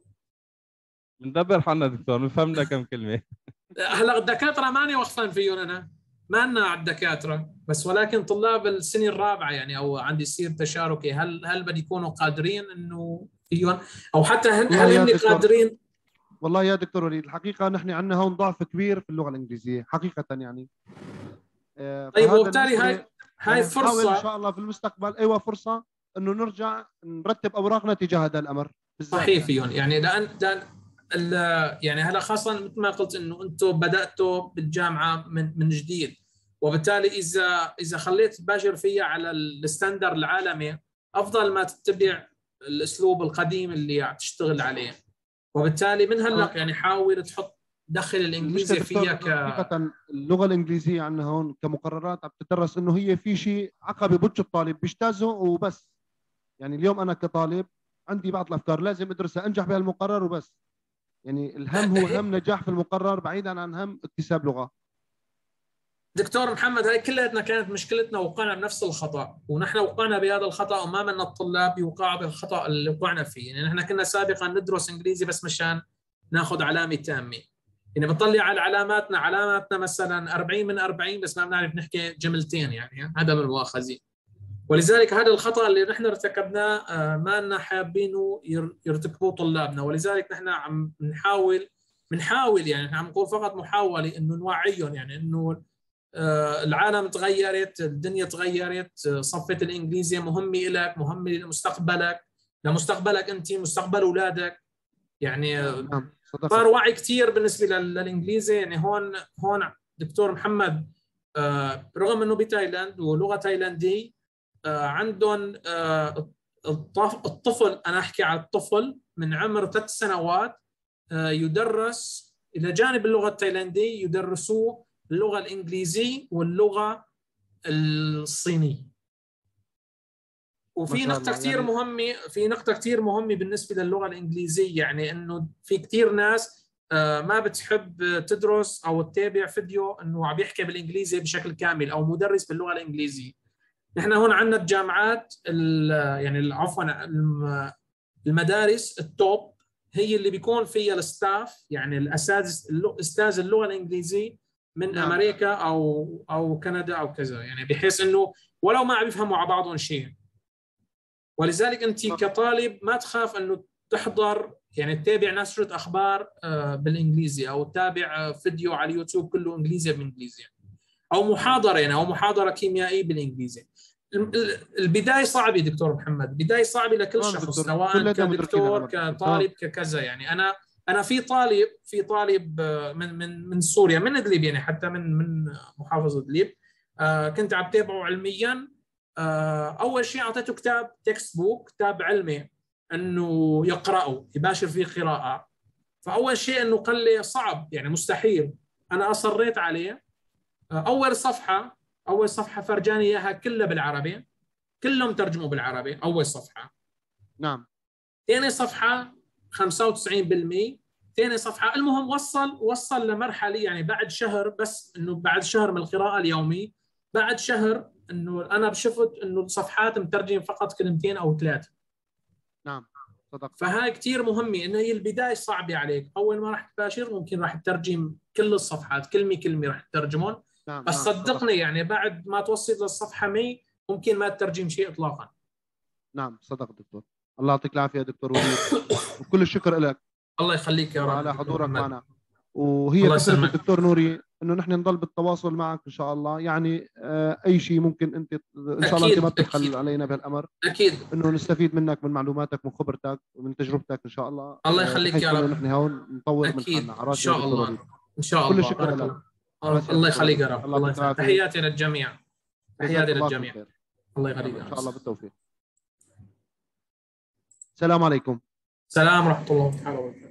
Speaker 5: بندبر حالنا دكتور، بنفهمنا كم كلمة.
Speaker 1: هلا الدكاترة ماني واقفين فيهم، أنا ما لنا على الدكاترة، بس ولكن طلاب السنة الرابعة يعني أو عندي يصير تشاركي، هل بدي يكونوا قادرين إنه فيهم، أو حتى هل هم قادرين؟
Speaker 2: والله يا دكتور وليد الحقيقة نحن عندنا هون ضعف كبير في اللغة الإنجليزية حقيقة يعني.
Speaker 1: طيب وبالتالي هاي فرصة
Speaker 2: إن شاء الله في المستقبل، أيوة فرصة إنه نرجع نرتب أوراقنا تجاه هذا الأمر.
Speaker 1: صحيح فيهم، يعني لأن يعني هلا خاصة مثل ما قلت انه انتم بدأتوا بالجامعة من جديد، وبالتالي اذا خليت تباشر فيها على الستاندر العالمي افضل ما تتبع الاسلوب القديم اللي تشتغل عليه. وبالتالي من هلا يعني حاول تحط دخل الانجليزي فيها
Speaker 2: حقيقة اللغة الانجليزية عندنا هون كمقررات عم تدرس انه هي في شيء عقبة بوجه الطالب بيجتازه وبس. يعني اليوم انا كطالب عندي بعض الافكار لازم ادرسها انجح بها المقرر وبس. يعني الهم هو هم نجاح في المقرر بعيدا عن هم اكتساب لغة.
Speaker 1: دكتور محمد، هاي كلها كانت مشكلتنا، وقعنا بنفس الخطأ، ونحن وقعنا بهذا الخطأ وما من الطلاب يوقعوا بالخطأ اللي وقعنا فيه. يعني نحن كنا سابقا ندرس انجليزي بس مشان ناخذ علامة تامة، يعني بنطلع على علاماتنا مثلا 40 من 40 بس ما بنعرف نحكي جملتين، يعني هذا من المؤاخذين. ولذلك هذا الخطأ اللي نحن ارتكبناه ما لنا حابينه يرتكبوه طلابنا، ولذلك نحن عم بنحاول يعني نحن عم نقول فقط محاولة انه نوعيهم، يعني انه العالم تغيرت، الدنيا تغيرت، صفة الإنجليزية مهمة لك، مهمة لمستقبلك، لمستقبلك أنت، مستقبل أولادك. يعني صار وعي كثير بالنسبة للإنجليزي. يعني هون دكتور محمد، رغم أنه بتايلاند ولغة تايلاندية، عندهم الطفل، أنا أحكي على الطفل من عمر 3 سنوات يدرس إلى جانب اللغة التايلاندية يدرسوه اللغة الإنجليزية واللغة الصينية. وفي نقطة كثير مهمة، كثير مهمة بالنسبة للغة الإنجليزية، يعني إنه في كثير ناس ما بتحب تدرس أو تتابع فيديو إنه عم يحكي بالإنجليزي بشكل كامل أو مدرس باللغة الإنجليزية. نحن هون عندنا الجامعات يعني عفوا المدارس التوب هي اللي بيكون فيها الستاف، يعني أستاذ اللغة الإنجليزية من أمريكا أو كندا أو كذا، يعني بحيث إنه ولو ما عم يفهموا على بعضهم شيء. ولذلك أنت كطالب ما تخاف إنه تحضر، يعني تتابع نشرة أخبار بالإنجليزي، أو تتابع فيديو على اليوتيوب كله إنجليزي بالإنجليزي، أو محاضرة يعني أو محاضرة كيميائية بالإنجليزي. البداية صعبة دكتور محمد، بداية صعبة لكل شخص، سواء كدكتور كطالب ككذا. يعني أنا في طالب من سوريا، من إدلب، يعني حتى من محافظة إدلب، كنت عم تابعه علميا. أول شيء أعطيته كتاب تكست بوك، كتاب علمي إنه يقرأه يباشر فيه قراءة. فأول شيء إنه قال لي صعب، يعني مستحيل. أنا أصريت عليه. أول صفحة فرجاني إياها كلها بالعربي، كلهم ترجموا بالعربي أول صفحة.
Speaker 2: نعم.
Speaker 1: ثاني صفحة 95%. ثاني صفحة المهم وصل لمرحلة، يعني بعد شهر، بس إنه بعد شهر من القراءة اليومي، بعد شهر إنه أنا شفت إنه الصفحات مترجم فقط 2 أو 3.
Speaker 2: نعم صدق.
Speaker 1: فهاي كتير مهمة، إنه هي البداية صعبة عليك. أول ما راح تباشر ممكن راح تترجم كل الصفحات، كلمة راح تترجمون.
Speaker 2: نعم.
Speaker 1: بس صدقني يعني بعد ما توصل للصفحة 100 ممكن ما تترجم شيء إطلاقا.
Speaker 2: نعم صدق دكتور. الله يعطيك العافية دكتور وليد، وكل الشكر لك.
Speaker 1: الله يخليك يا رب
Speaker 2: على حضورك معنا. وهي فكرة الدكتور نوري انه نحن نضل بالتواصل معك ان شاء الله. يعني اي شيء ممكن انت ان شاء الله انت ما تبخل علينا بهالامر.
Speaker 1: اكيد
Speaker 2: انه نستفيد منك، من معلوماتك، من خبرتك، ومن تجربتك ان شاء الله.
Speaker 1: الله يخليك يا رب.
Speaker 2: نحن هون نطور من حالنا.
Speaker 1: ان شاء الله ان شاء الله.
Speaker 2: كل الشكر لك.
Speaker 1: الله يخليك يا رب. الله يخليك. تحياتي للجميع. تحياتي للجميع. الله يخليك
Speaker 2: ان شاء الله بالتوفيق. السلام عليكم.
Speaker 1: السلام ورحمة الله وبركاته.